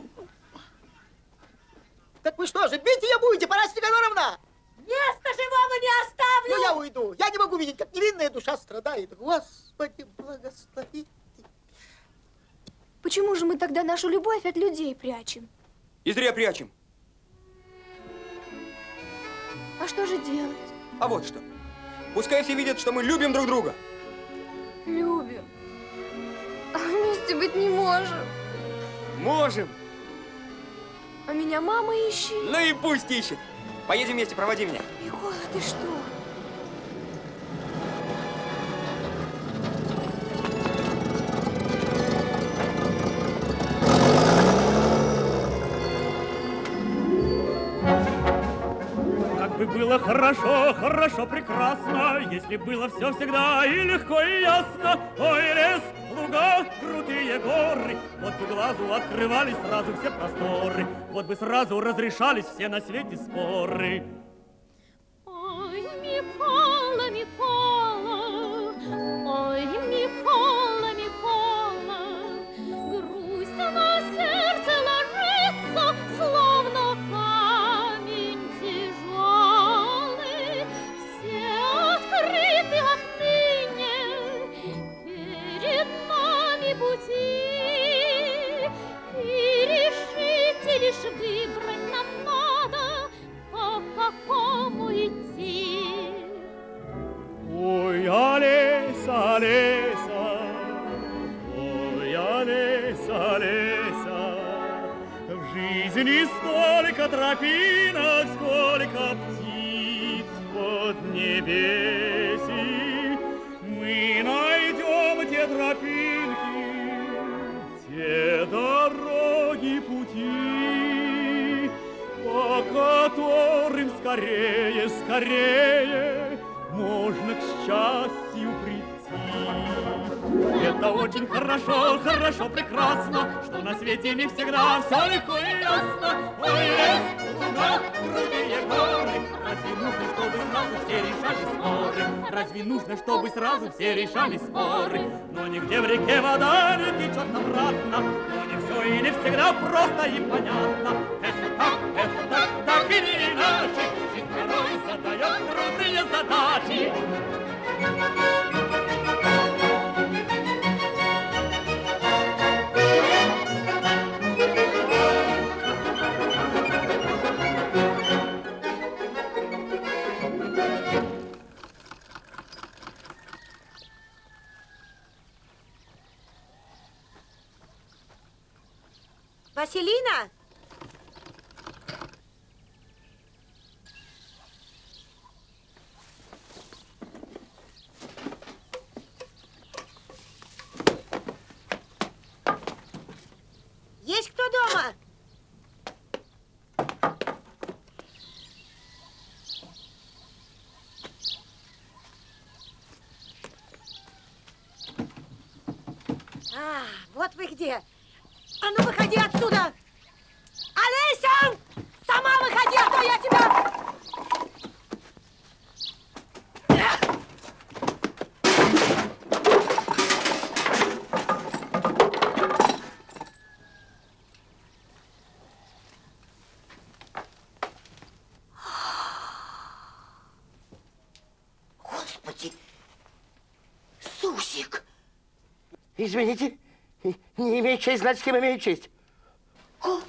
Так вы что же, бить ее будете, Парася Никаноровна? Места живого не оставлю! Ну, я уйду. Я не могу видеть, как невинная душа страдает. Господи, благослови. Почему же мы тогда нашу любовь от людей прячем? И зря прячем. А что же делать? А вот что. Пускай все видят, что мы любим друг друга. Любим. А вместе быть не можем. Можем. А меня мама ищет. Ну и пусть ищет. Поедем вместе, проводи меня. Микола, ты что? Как бы было хорошо, хорошо, прекрасно, если было все всегда и легко, и ясно. Ой, лес, луга, крутые горы, вот бы глазу открывались сразу все просторы, вот бы сразу разрешались все на свете споры. Ой, Микола, Микола, ой, Микола, Микола, грусть на сердце ложится, словно камень тяжелый. Все открыты отныне перед нами пути, и решите лишь выбрать нам надо, по какому идти. Ой, Олеся, Олеся, ой, Олеся, Олеся, в жизни столько тропинок, сколько птиц под небеси. Мы найдем те тропинки, те дороги, пути, по которым скорее, скорее можно к счастью прийти. Это очень хорошо, хорошо, прекрасно, что на свете не всегда все легко и ясно. Ой, лес, луга, крутые горы, разве нужно, чтобы сразу все решали споры? Разве нужно, чтобы сразу все решали споры? Но нигде в реке вода не течет обратно, но не все и не всегда просто и понятно. Это так, это так, так и не иначе, жизнь порой задает трудные задачи. Василина? Есть кто дома? А, вот вы где. А ну, выходи отсюда! Олеся! Сама выходи, а то я тебя... Господи! Сусик! Извините, не имею честь знать, с кем имею честь. О!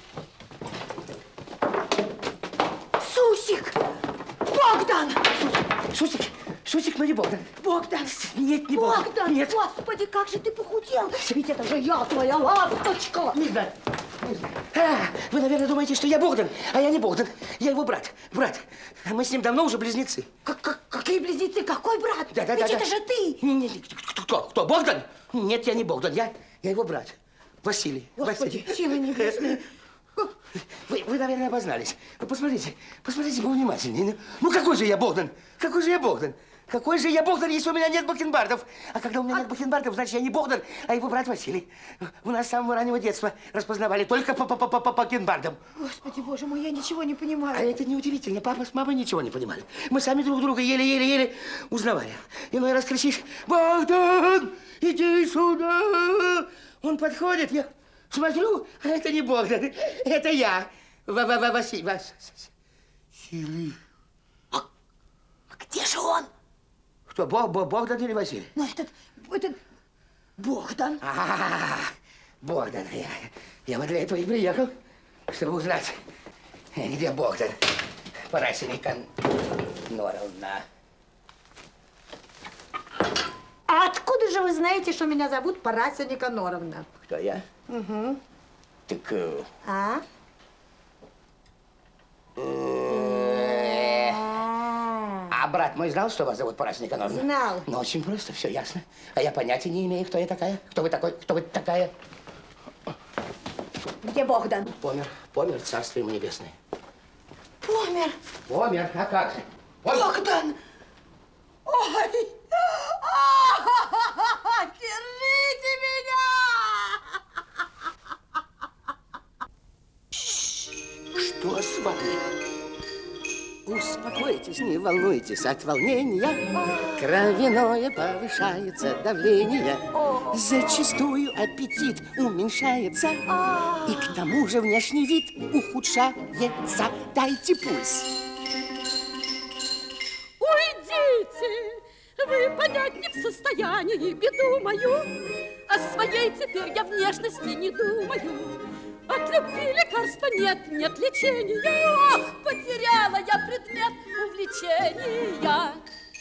Сусик! Богдан! Сусик, Сусик, но не Богдан. Богдан! Нет, не Богдан. Богдан! Нет. Господи, как же ты похудел! Ведь это же я, твоя ласточка! Не знаю. Не знаю. А, вы, наверное, думаете, что я Богдан, а я не Богдан. Я его брат. Брат. Мы с ним давно уже близнецы. Как, как, какие близнецы? Какой брат? Да, да, Ведь да, это да. же ты! Не, не, не. Кто? Кто? Богдан? Нет, я не Богдан. Я, я его брат. Василий. Господи, Василий. силы небесные. Вы, вы, наверное, обознались. Вы посмотрите, посмотрите повнимательнее. Ну, какой же я Богдан? Какой же я Богдан? Какой же я Богдан, если у меня нет бакенбардов? А когда у меня нет бакенбардов, значит, я не Богдан, а его брат Василий. У нас с самого раннего детства распознавали только по, по, по, по бакенбардам. Господи, боже мой, я ничего не понимаю. А это неудивительно. Папа с мамой ничего не понимали. Мы сами друг друга еле-еле-еле узнавали. Иной раз кричишь: «Богдан, иди сюда!» Он подходит, я смотрю, а это не Богдан, это я. Василий. Василий. А где же он? Кто, Бог, Бог, Богдан или Василий? Ну, этот, этот Богдан. А, -а, -а Богдан. Я, я вот для этого и приехал, чтобы узнать, где Богдан. Парася Никаноровна. А откуда же вы знаете, что меня зовут Парася Никаноровна? Кто я? Угу. Так... Э... А? А брат мой знал, что вас зовут Парася Никаноровна? Знал. Ну, очень просто, все ясно. А я понятия не имею, кто я такая. Кто вы такой? Кто вы такая? Где Богдан? Помер. Помер, царство ему небесное. Помер. Помер? А как же? Богдан! Ой! Держите меня! Что с вами? Успокойтесь, не волнуйтесь от волнения. Кровяное повышается давление. Зачастую аппетит уменьшается. И к тому же внешний вид ухудшается. Дайте пульс. Уйдите! Вы понять не в состоянии беду мою. О своей теперь я внешности не думаю. От любви лекарства нет, нет лечения. Ох, потеряла я предмет увлечения.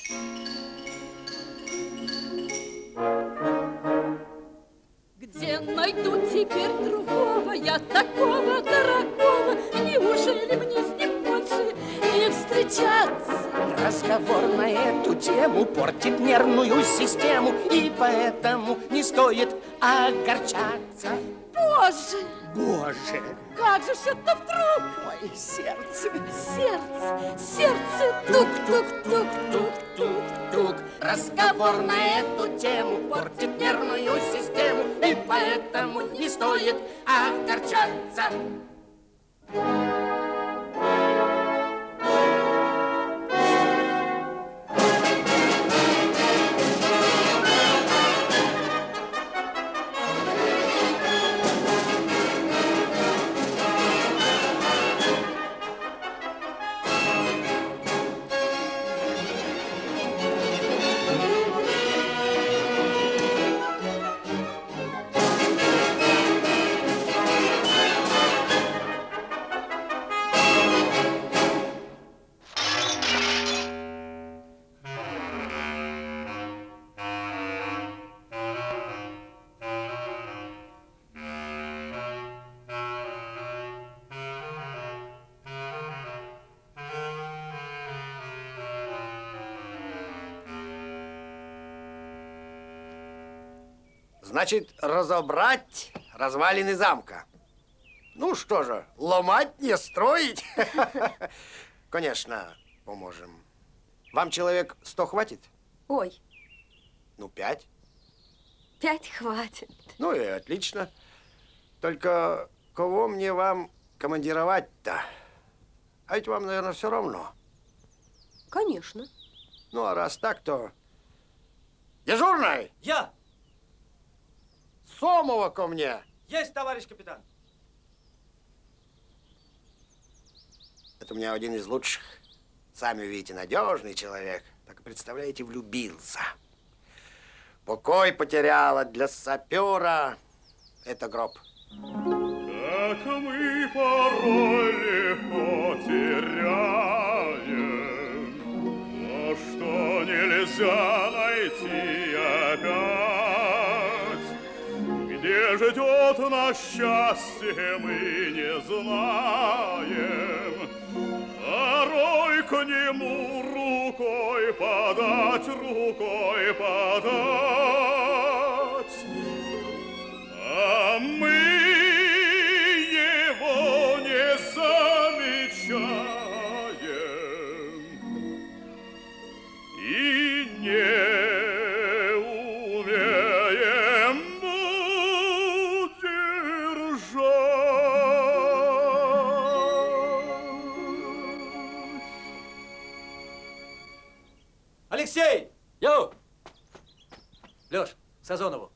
Где найду теперь другого я такого дорогого? Неужели мне с ним больше не встречаться? Разговор на эту тему портит нервную систему, и поэтому не стоит огорчаться. Боже! Боже! Как же ж это вдруг? Ой, сердце! Сердце! Сердце! Тук-тук-тук-тук-тук-тук. Разговор на эту тему портит нервную систему, и поэтому не стоит огорчаться. Значит, разобрать развалины замка. Ну что же, ломать, не строить. Конечно, поможем. Вам человек сто хватит? Ой. Ну, пять. Пять хватит. Ну и отлично. Только кого мне вам командировать-то? А ведь вам, наверное, все равно. Конечно. Ну, а раз так, то... Дежурный! Я! Сомова ко мне! Есть, товарищ капитан! Это у меня один из лучших. Сами видите, надежный человек. Так, представляете, влюбился. Покой потеряла для сапера. Это гроб. Как мы порой легко теряем, то, что нельзя найти опять. Где ждет нас счастье, мы не знаем. Порой к нему рукой подать, рукой подать. А мы его не замечаем и не умеем удержать. Алексей! Йоу! Леш, Сазонову.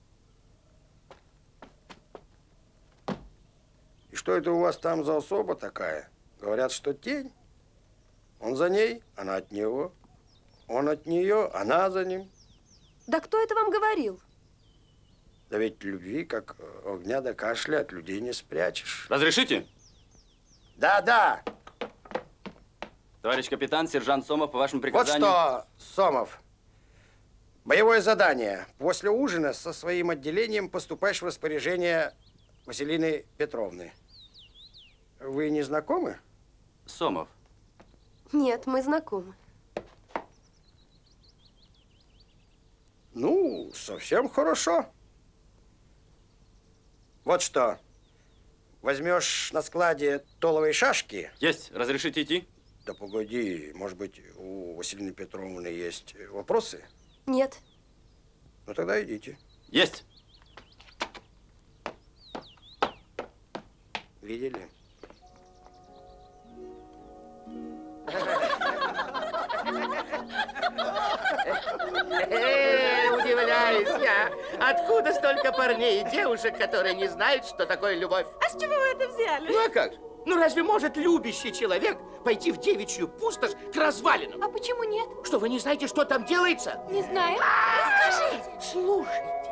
И что это у вас там за особа такая? Говорят, что тень. Он за ней, она от него. Он от нее, она за ним. Да кто это вам говорил? Да ведь любви, как огня до кашля, от людей не спрячешь. Разрешите? Да, да. Товарищ капитан, сержант Сомов, по вашему Вот приказанию... что, Сомов. Боевое задание. После ужина со своим отделением поступаешь в распоряжение Василины Петровны. Вы не знакомы? Сомов. Нет, мы знакомы. Ну, совсем хорошо. Вот что. Возьмешь на складе толовые шашки. Есть. Разрешите идти? Да погоди, может быть, у Василины Петровны есть вопросы? Нет. Ну тогда идите. Есть. Видели? Удивляюсь я, откуда столько парней и девушек, которые не знают, что такое любовь? А с чего вы это взяли? Ну а как? Ну разве может любящий человек пойти в девичью пустошь к развалинам? А почему нет? Что, вы не знаете, что там делается? Не знаю. Расскажите. Слушайте.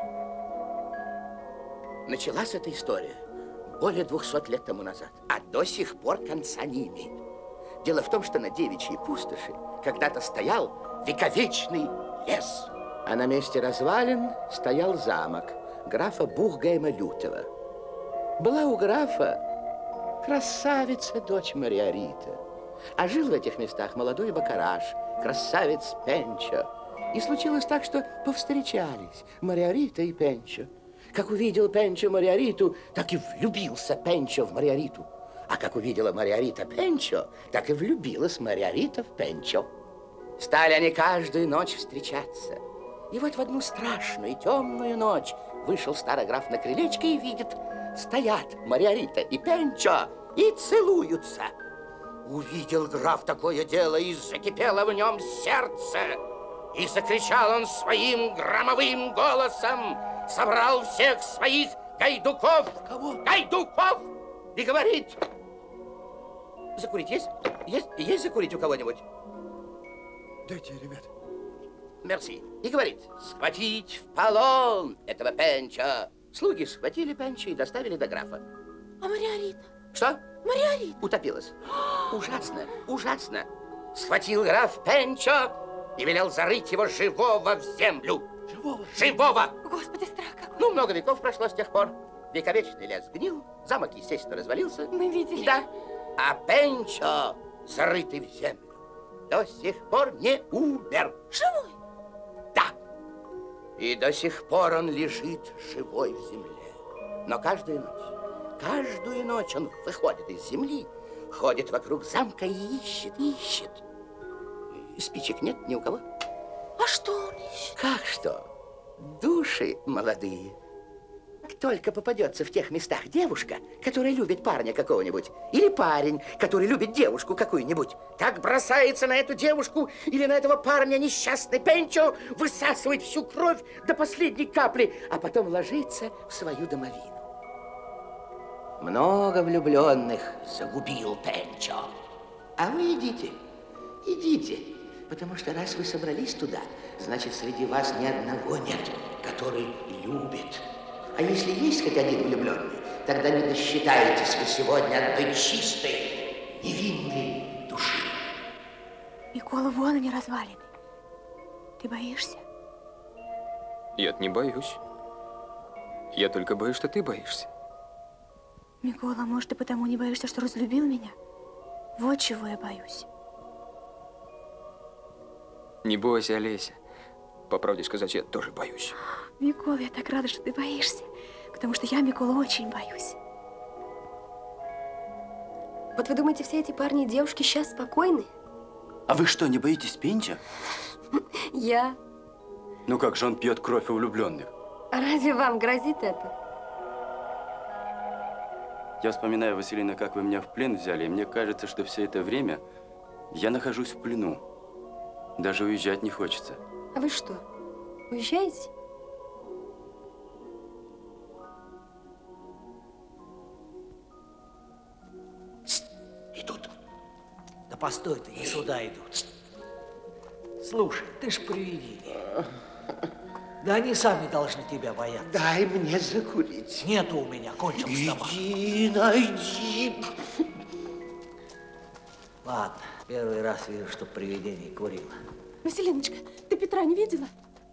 Началась эта история более двухсот лет тому назад, а до сих пор конца не имеет. Дело в том, что на девичьей пустоши когда-то стоял вековечный лес. А на месте развалин стоял замок графа Бухгейма Лютого. Была у графа красавица, дочь Мариорита. А жил в этих местах молодой бакараш, красавец Пенчо. И случилось так, что повстречались Мариорита и Пенчо. Как увидел Пенчо Мариориту, так и влюбился Пенчо в Мариориту. А как увидела Мариорита Пенчо, так и влюбилась Мариорита в Пенчо. Стали они каждую ночь встречаться. И вот в одну страшную темную ночь вышел старый граф на крылечко и видит, стоят Мариорита и Пенчо и целуются. Увидел граф такое дело, и закипело в нем сердце. И закричал он своим громовым голосом, собрал всех своих гайдуков. Кого? Гайдуков! И говорит: закурить есть? Есть, есть закурить у кого-нибудь? Дайте, ребят. Мерси. И говорит: схватить в полон этого Пенчо. Слуги схватили Пенчо и доставили до графа. А Мариорита? Что? Мариорита. Утопилась. Ужасно, ужасно. Схватил граф Пенчо и велел зарыть его живого в землю. Живого? Живого! Господи, страх какой. Ну, много веков прошло с тех пор. Вековечный лес сгнил, замок, естественно, развалился. Мы видели. Да. А Пенчо, зарытый в землю, до сих пор не умер. Живой? Да. И до сих пор он лежит живой в земле. Но каждую ночь, каждую ночь он выходит из земли, ходит вокруг замка и ищет, ищет. Спичек нет ни у кого? А что он ищет? Как что? Души молодые. Только попадется в тех местах девушка, которая любит парня какого-нибудь, или парень, который любит девушку какую-нибудь, так бросается на эту девушку или на этого парня несчастный Пенчо, высасывает всю кровь до последней капли, а потом ложится в свою домовину. Много влюбленных загубил Пенчо. А вы идите, идите, потому что раз вы собрались туда, значит, среди вас ни одного нет, который любит. А если есть хоть один влюбленный, тогда не досчитаетесь вы сегодня одной чистой, невинной души. Микола, вон они развалины. Ты боишься? Я не боюсь. Я только боюсь, что ты боишься. Микола, может, ты потому не боишься, что разлюбил меня? Вот чего я боюсь. Не бойся, Олеся. По правде сказать, я тоже боюсь. Микола, я так рада, что ты боишься, потому что я, Микола, очень боюсь. Вот вы думаете, все эти парни и девушки сейчас спокойны? А вы что, не боитесь Пенча? Я. Ну как же он пьет кровь у влюбленных? А разве вам грозит это? Я вспоминаю, Василина, как вы меня в плен взяли, и мне кажется, что все это время я нахожусь в плену. Даже уезжать не хочется. А вы что, уезжаете? Идут. Да постой ты, не сюда идут. Слушай, ты ж привидение. Да они сами должны тебя бояться. Дай мне закурить. Нету у меня, кончился табак. Иди, найди. Ладно, первый раз вижу, что привидение курило. Василиночка, ты Петра не видела?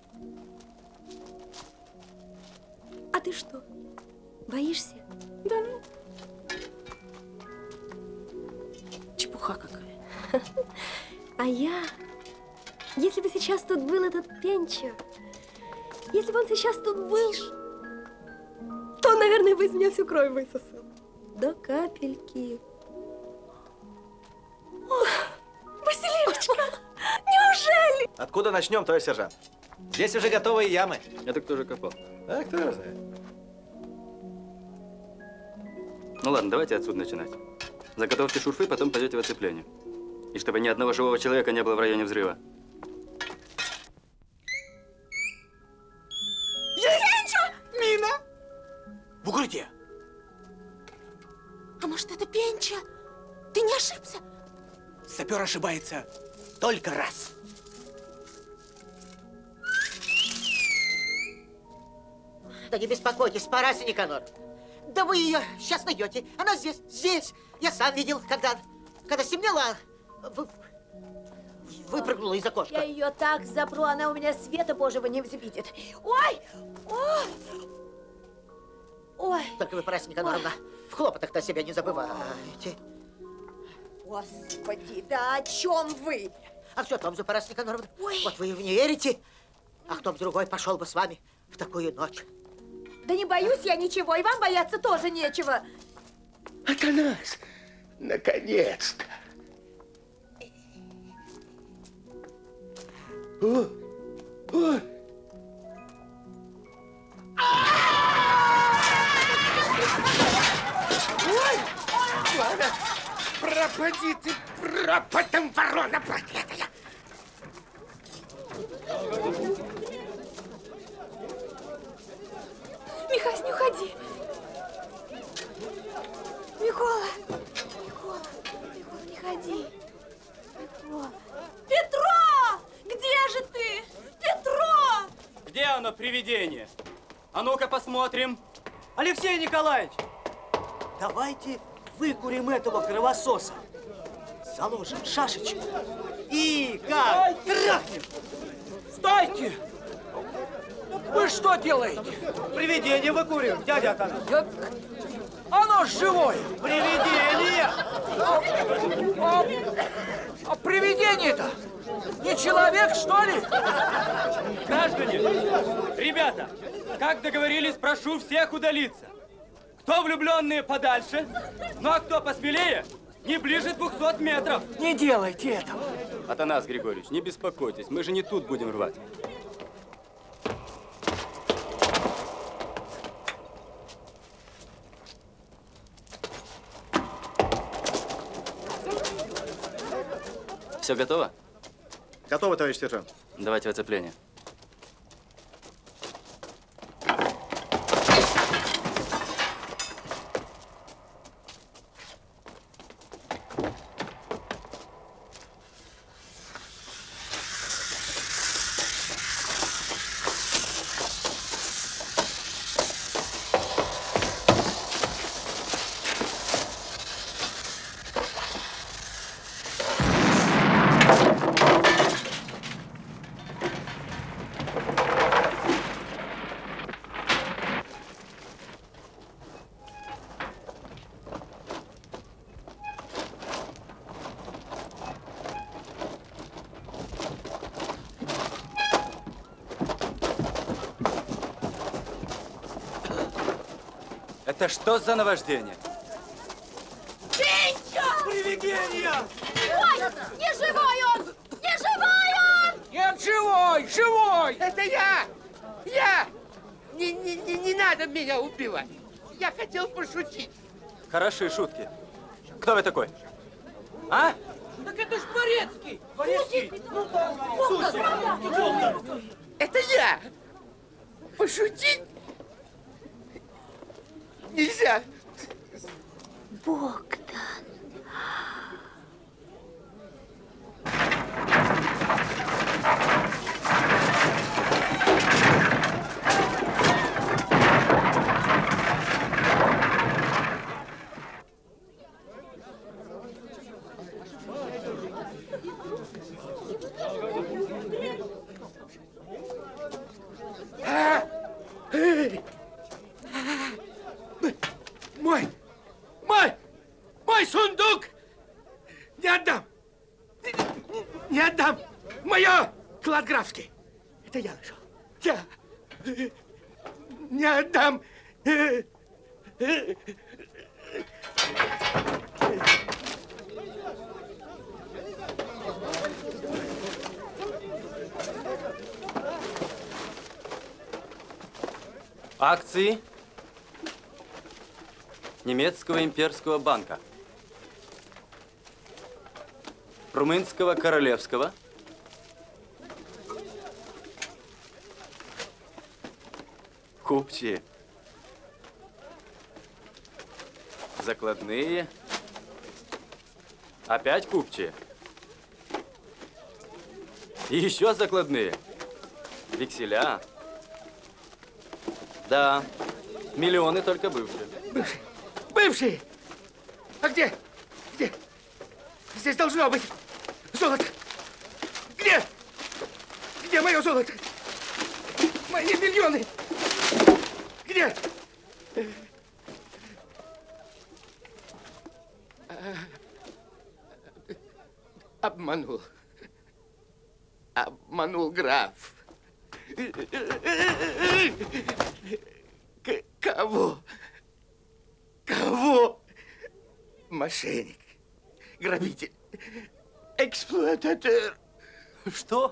А ты что, боишься? Да ну. Чепуха какая. А я, если бы сейчас тут был этот Пенчо, если бы он сейчас тут был, то он, наверное, бы из меня всю кровь высосал. До капельки. О, Василиночка, неужели? Откуда начнем, товарищ сержант? Здесь уже готовые ямы. Это кто же копал? А кто его знает? Ну ладно, давайте отсюда начинать. Заготовьте шурфы, потом пойдете в оцепление. И чтобы ни одного живого человека не было в районе взрыва. Мина! В укрытие! А может, это Пенча? Ты не ошибся? Сапер ошибается только раз. Да не беспокойтесь, Парася Никанор. Да вы ее сейчас найдете. Она здесь, здесь. Я сам видел, когда, когда стемнело, вы, выпрыгнула из окошка. Я ее так запру, она у меня света Божьего не видит. Ой! Ой! Ой! Только вы, Парася Никаноровна, в хлопотах-то себя не забывайте. Господи, да о чем вы? А все о том же, Парася Никаноровна. Ой. Вот вы в не верите, а кто бы другой пошел бы с вами в такую ночь. Да не боюсь я ничего, и вам бояться тоже нечего. Атанас, наконец-то. О, о. Ой, ворона, пропади ты пропадом, ворона проклятая. Михась, не уходи. Микола. Микола. Микола, не ходи. Микола. Петро! Где же ты? Петро! Где оно, привидение? А ну-ка посмотрим. Алексей Николаевич, давайте выкурим этого кровососа. Заложим шашечку и как трахнем. Стойте! Вы что делаете? Привидение выкуриваем, дядя Атанас. Я... Оно живое! Привидение! А, а, а привидение-то Не человек, что ли? Граждане, ребята, как договорились, прошу всех удалиться. Кто влюбленные подальше, ну а кто посмелее, не ближе двухсот метров. Не делайте этого. Атанас Григорьевич, не беспокойтесь, мы же не тут будем рвать. Все готово? Готово, товарищ сержант. Давайте в оцепление. Это что за наваждение? Пенча! Привидение! Ой, не живой он! Не живой он! Нет, живой, живой! Это я! Я! Не, не, не, не надо меня убивать. Я хотел пошутить. Хорошие шутки. Кто вы такой? А? Так это ж Дворецкий! Дворецкий? Ну да. Это я! Пошутить? Нельзя! Богдан. А! Мой! Мой! Мой сундук! Не отдам! Не, не отдам! Мое! Клад графский! Это я нашел. Я не отдам! Акции немецкого имперского банка, румынского королевского, купчие, закладные, опять купчие, и еще закладные, векселя. Да, миллионы только бывшие. Бывшие! Бывшие! А где? Где? Здесь должно быть золото. Где? Где мое золото? Мои миллионы! Где? Обманул. Обманул граф. К кого? Кого? Мошенник, грабитель, эксплуататор. Что?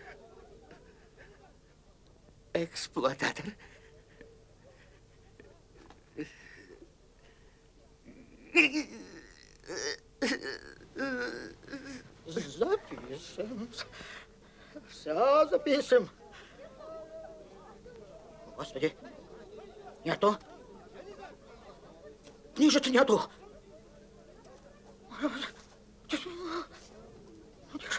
Эксплуататор. Запишем. Все запишем. Господи, нету. Ниже-то нету. Тише. Тише.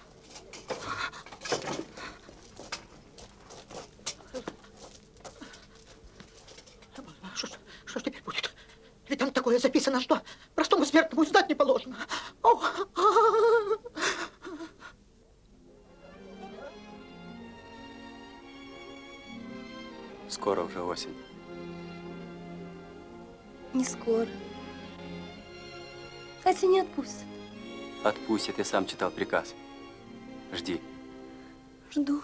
Что, что ж теперь будет? Ведь там такое записано, что простому смертному знать не положено. О! Скоро уже осень. Не скоро. Хотя не отпустят. Отпустят, я сам читал приказ. Жди. Жду.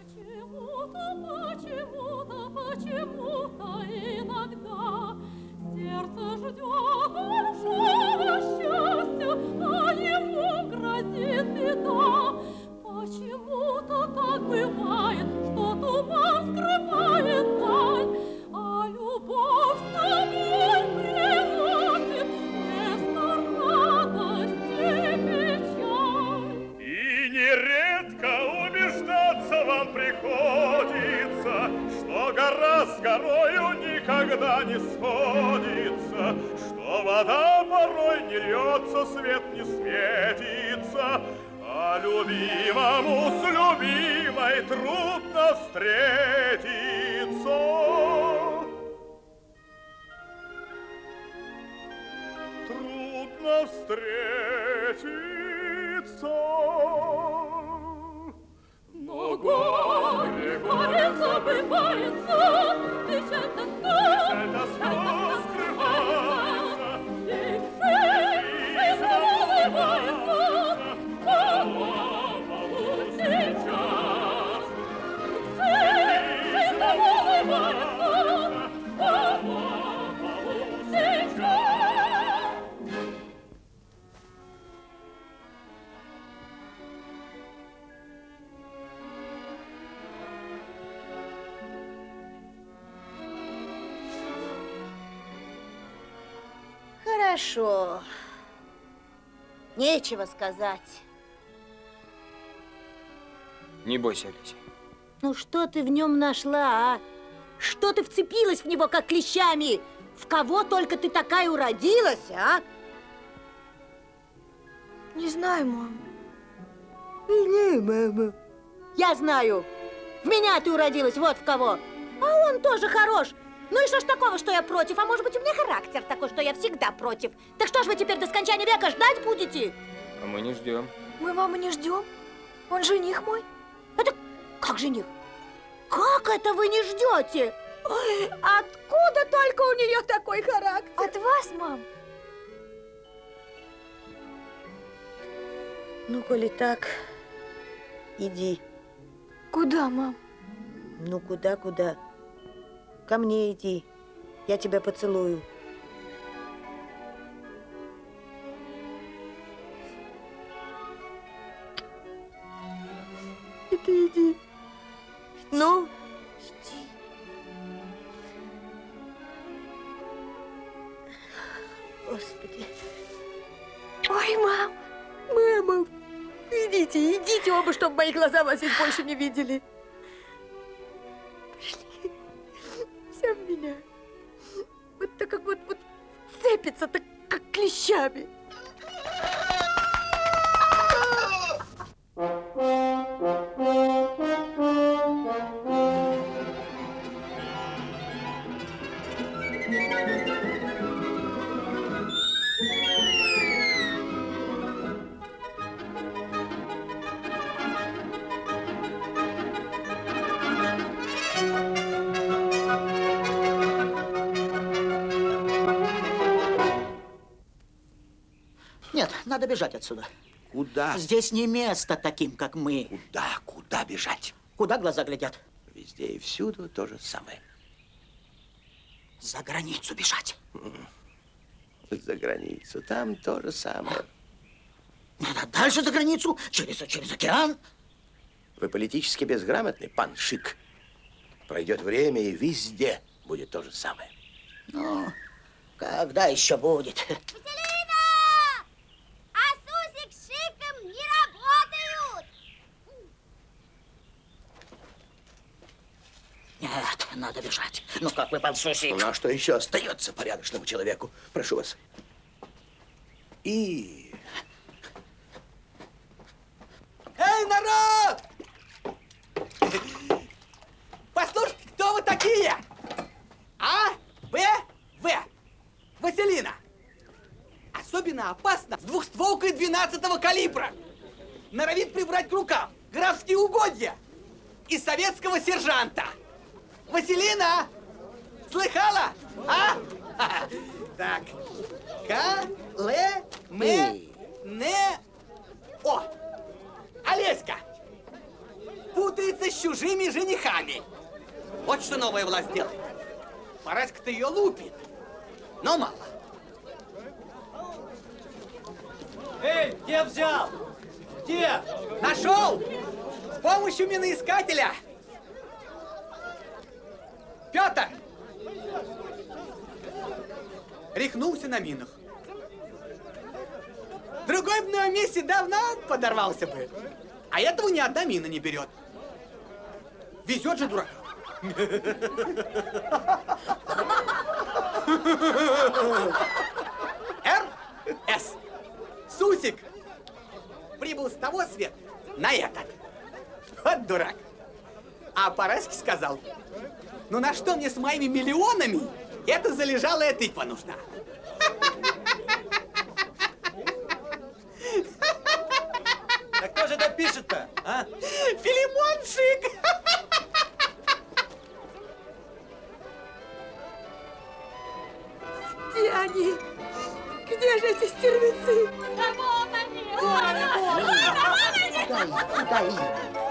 Почему-то, почему-то иногда сердце ждет большого счастья, а ему грозит беда. Почему-то так бывает, что туман скрывает даль, а любовь с собой приносит вместо радости печаль. И нередко убеждаться вам приходится, что гора с горою никогда не сходится, что вода порой не льется, свет не светится, а любимому с любимой трудно встретиться. Трудно встретиться. Но горе, горе забывается, печаль тоска скрывается, и жизнь улыбается. Помогу сейчас, жизнь улыбается, помогу сейчас. Хорошо. Нечего сказать. Не бойся, Олеся. Ну что ты в нем нашла, а? Что ты вцепилась в него, как клещами? В кого только ты такая уродилась, а? Не знаю, мам. Не знаю, мама. Я знаю. В меня ты уродилась, вот в кого. А он тоже хорош. Ну и что ж такого, что я против? А может быть, у меня характер такой, что я всегда против. Так что ж вы теперь до скончания века ждать будете? А мы не ждем. Мы маму не ждем. Он жених мой. Это как жених? Как это вы не ждете? Ой, откуда только у нее такой характер? От вас, мам. Ну, коли так, иди. Куда, мам? Ну, куда-куда? Ко мне иди. Я тебя поцелую. И ты иди. Ну? Иди. Господи. Ой, мам. Мама, идите, идите оба, чтобы мои глаза вас здесь больше не видели. Пошли. Все в меня. Вот так как вот, вот цепится, так как клещами. Нет, надо бежать отсюда. Куда? Здесь не место таким, как мы. Куда? Куда бежать? Куда глаза глядят? Везде и всюду то же самое. За границу бежать. За границу. Там то же самое. Надо дальше за границу, через, через океан. Вы политически безграмотный, пан Шик. Пройдет время, и везде будет то же самое. Ну, когда еще будет? Нет, надо бежать. Ну как вы, пан Сусик? Ну а что еще остается порядочному человеку? Прошу вас. И... Эй, народ! Послушайте, кто вы такие? А, Б, В. Василина. Особенно опасно с двухстволкой двенадцатого калибра. Норовит прибрать к рукам графские угодья и советского сержанта. Василина! Слыхала? А? Так. К, Л, М, Н, О. Олеська, путается с чужими женихами. Вот что новая власть делает. Параська-то ее лупит, но мало. Эй, где взял? Где? Нашел! С помощью миноискателя! Петр! Рехнулся на минах. Другой бы на его месте давно подорвался бы. А этого ни одна мина не берет. Везет же дурака. Р. С. Сусик прибыл с того света на этот. Вот дурак. А Параське сказал, ну на что мне с моими миллионами эта залежалая тыква нужна? Так кто же это пишет-то, а? Филимончик! Где они? Где же эти стервецы? Да вон они! Вон они, вон они! Вон они! Куда им?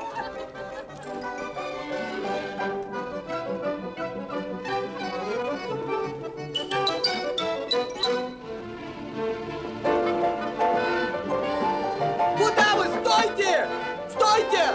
Куда вы? Стойте! Стойте!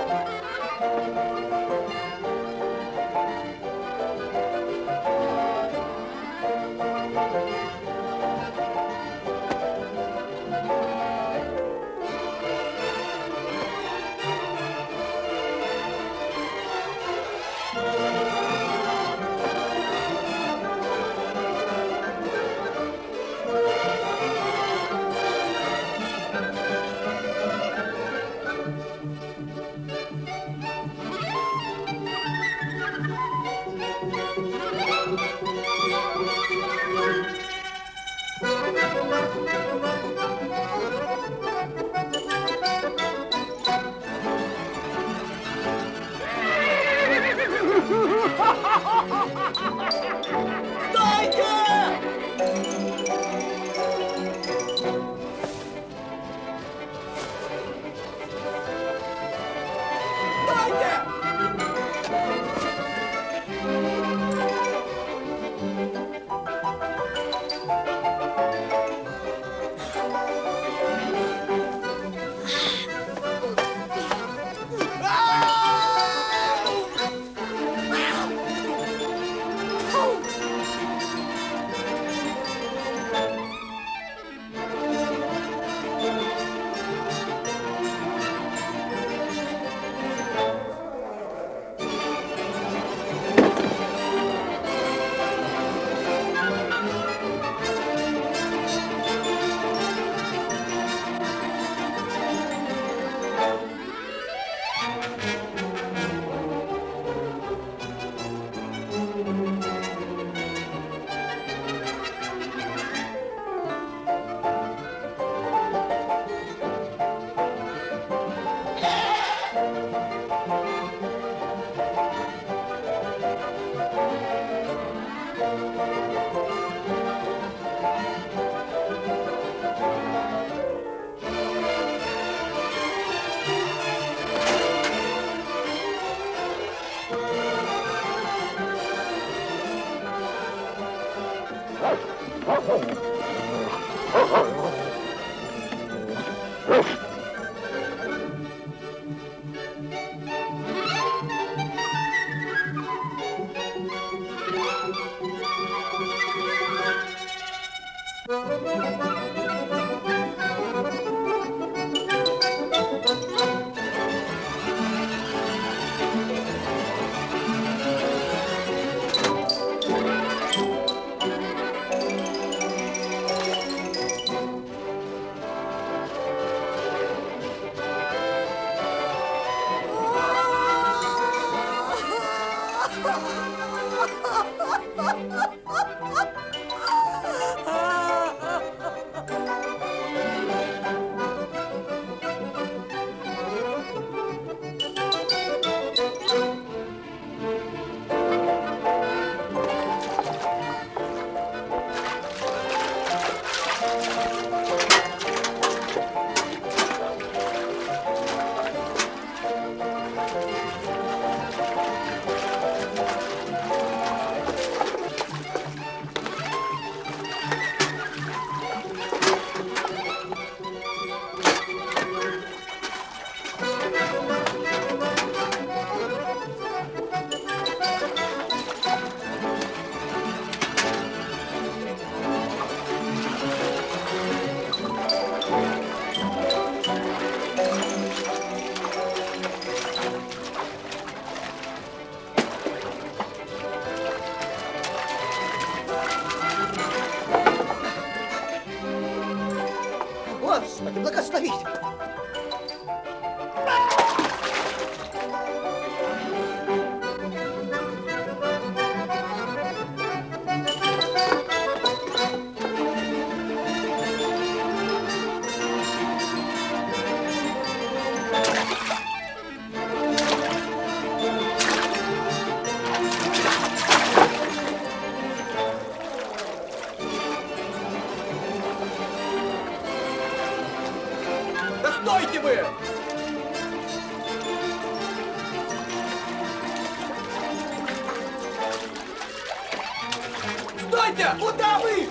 Господи, благослови! Да стойте вы! Стойте! Куда вы?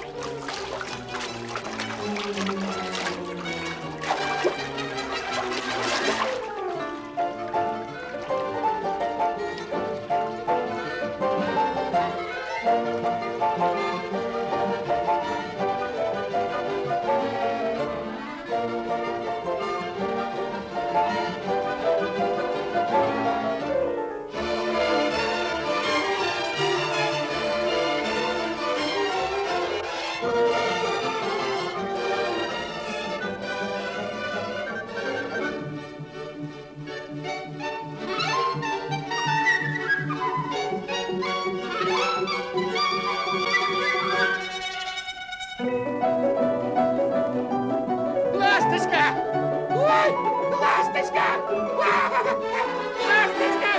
Ласточка! Ой, ласточка! Ласточка!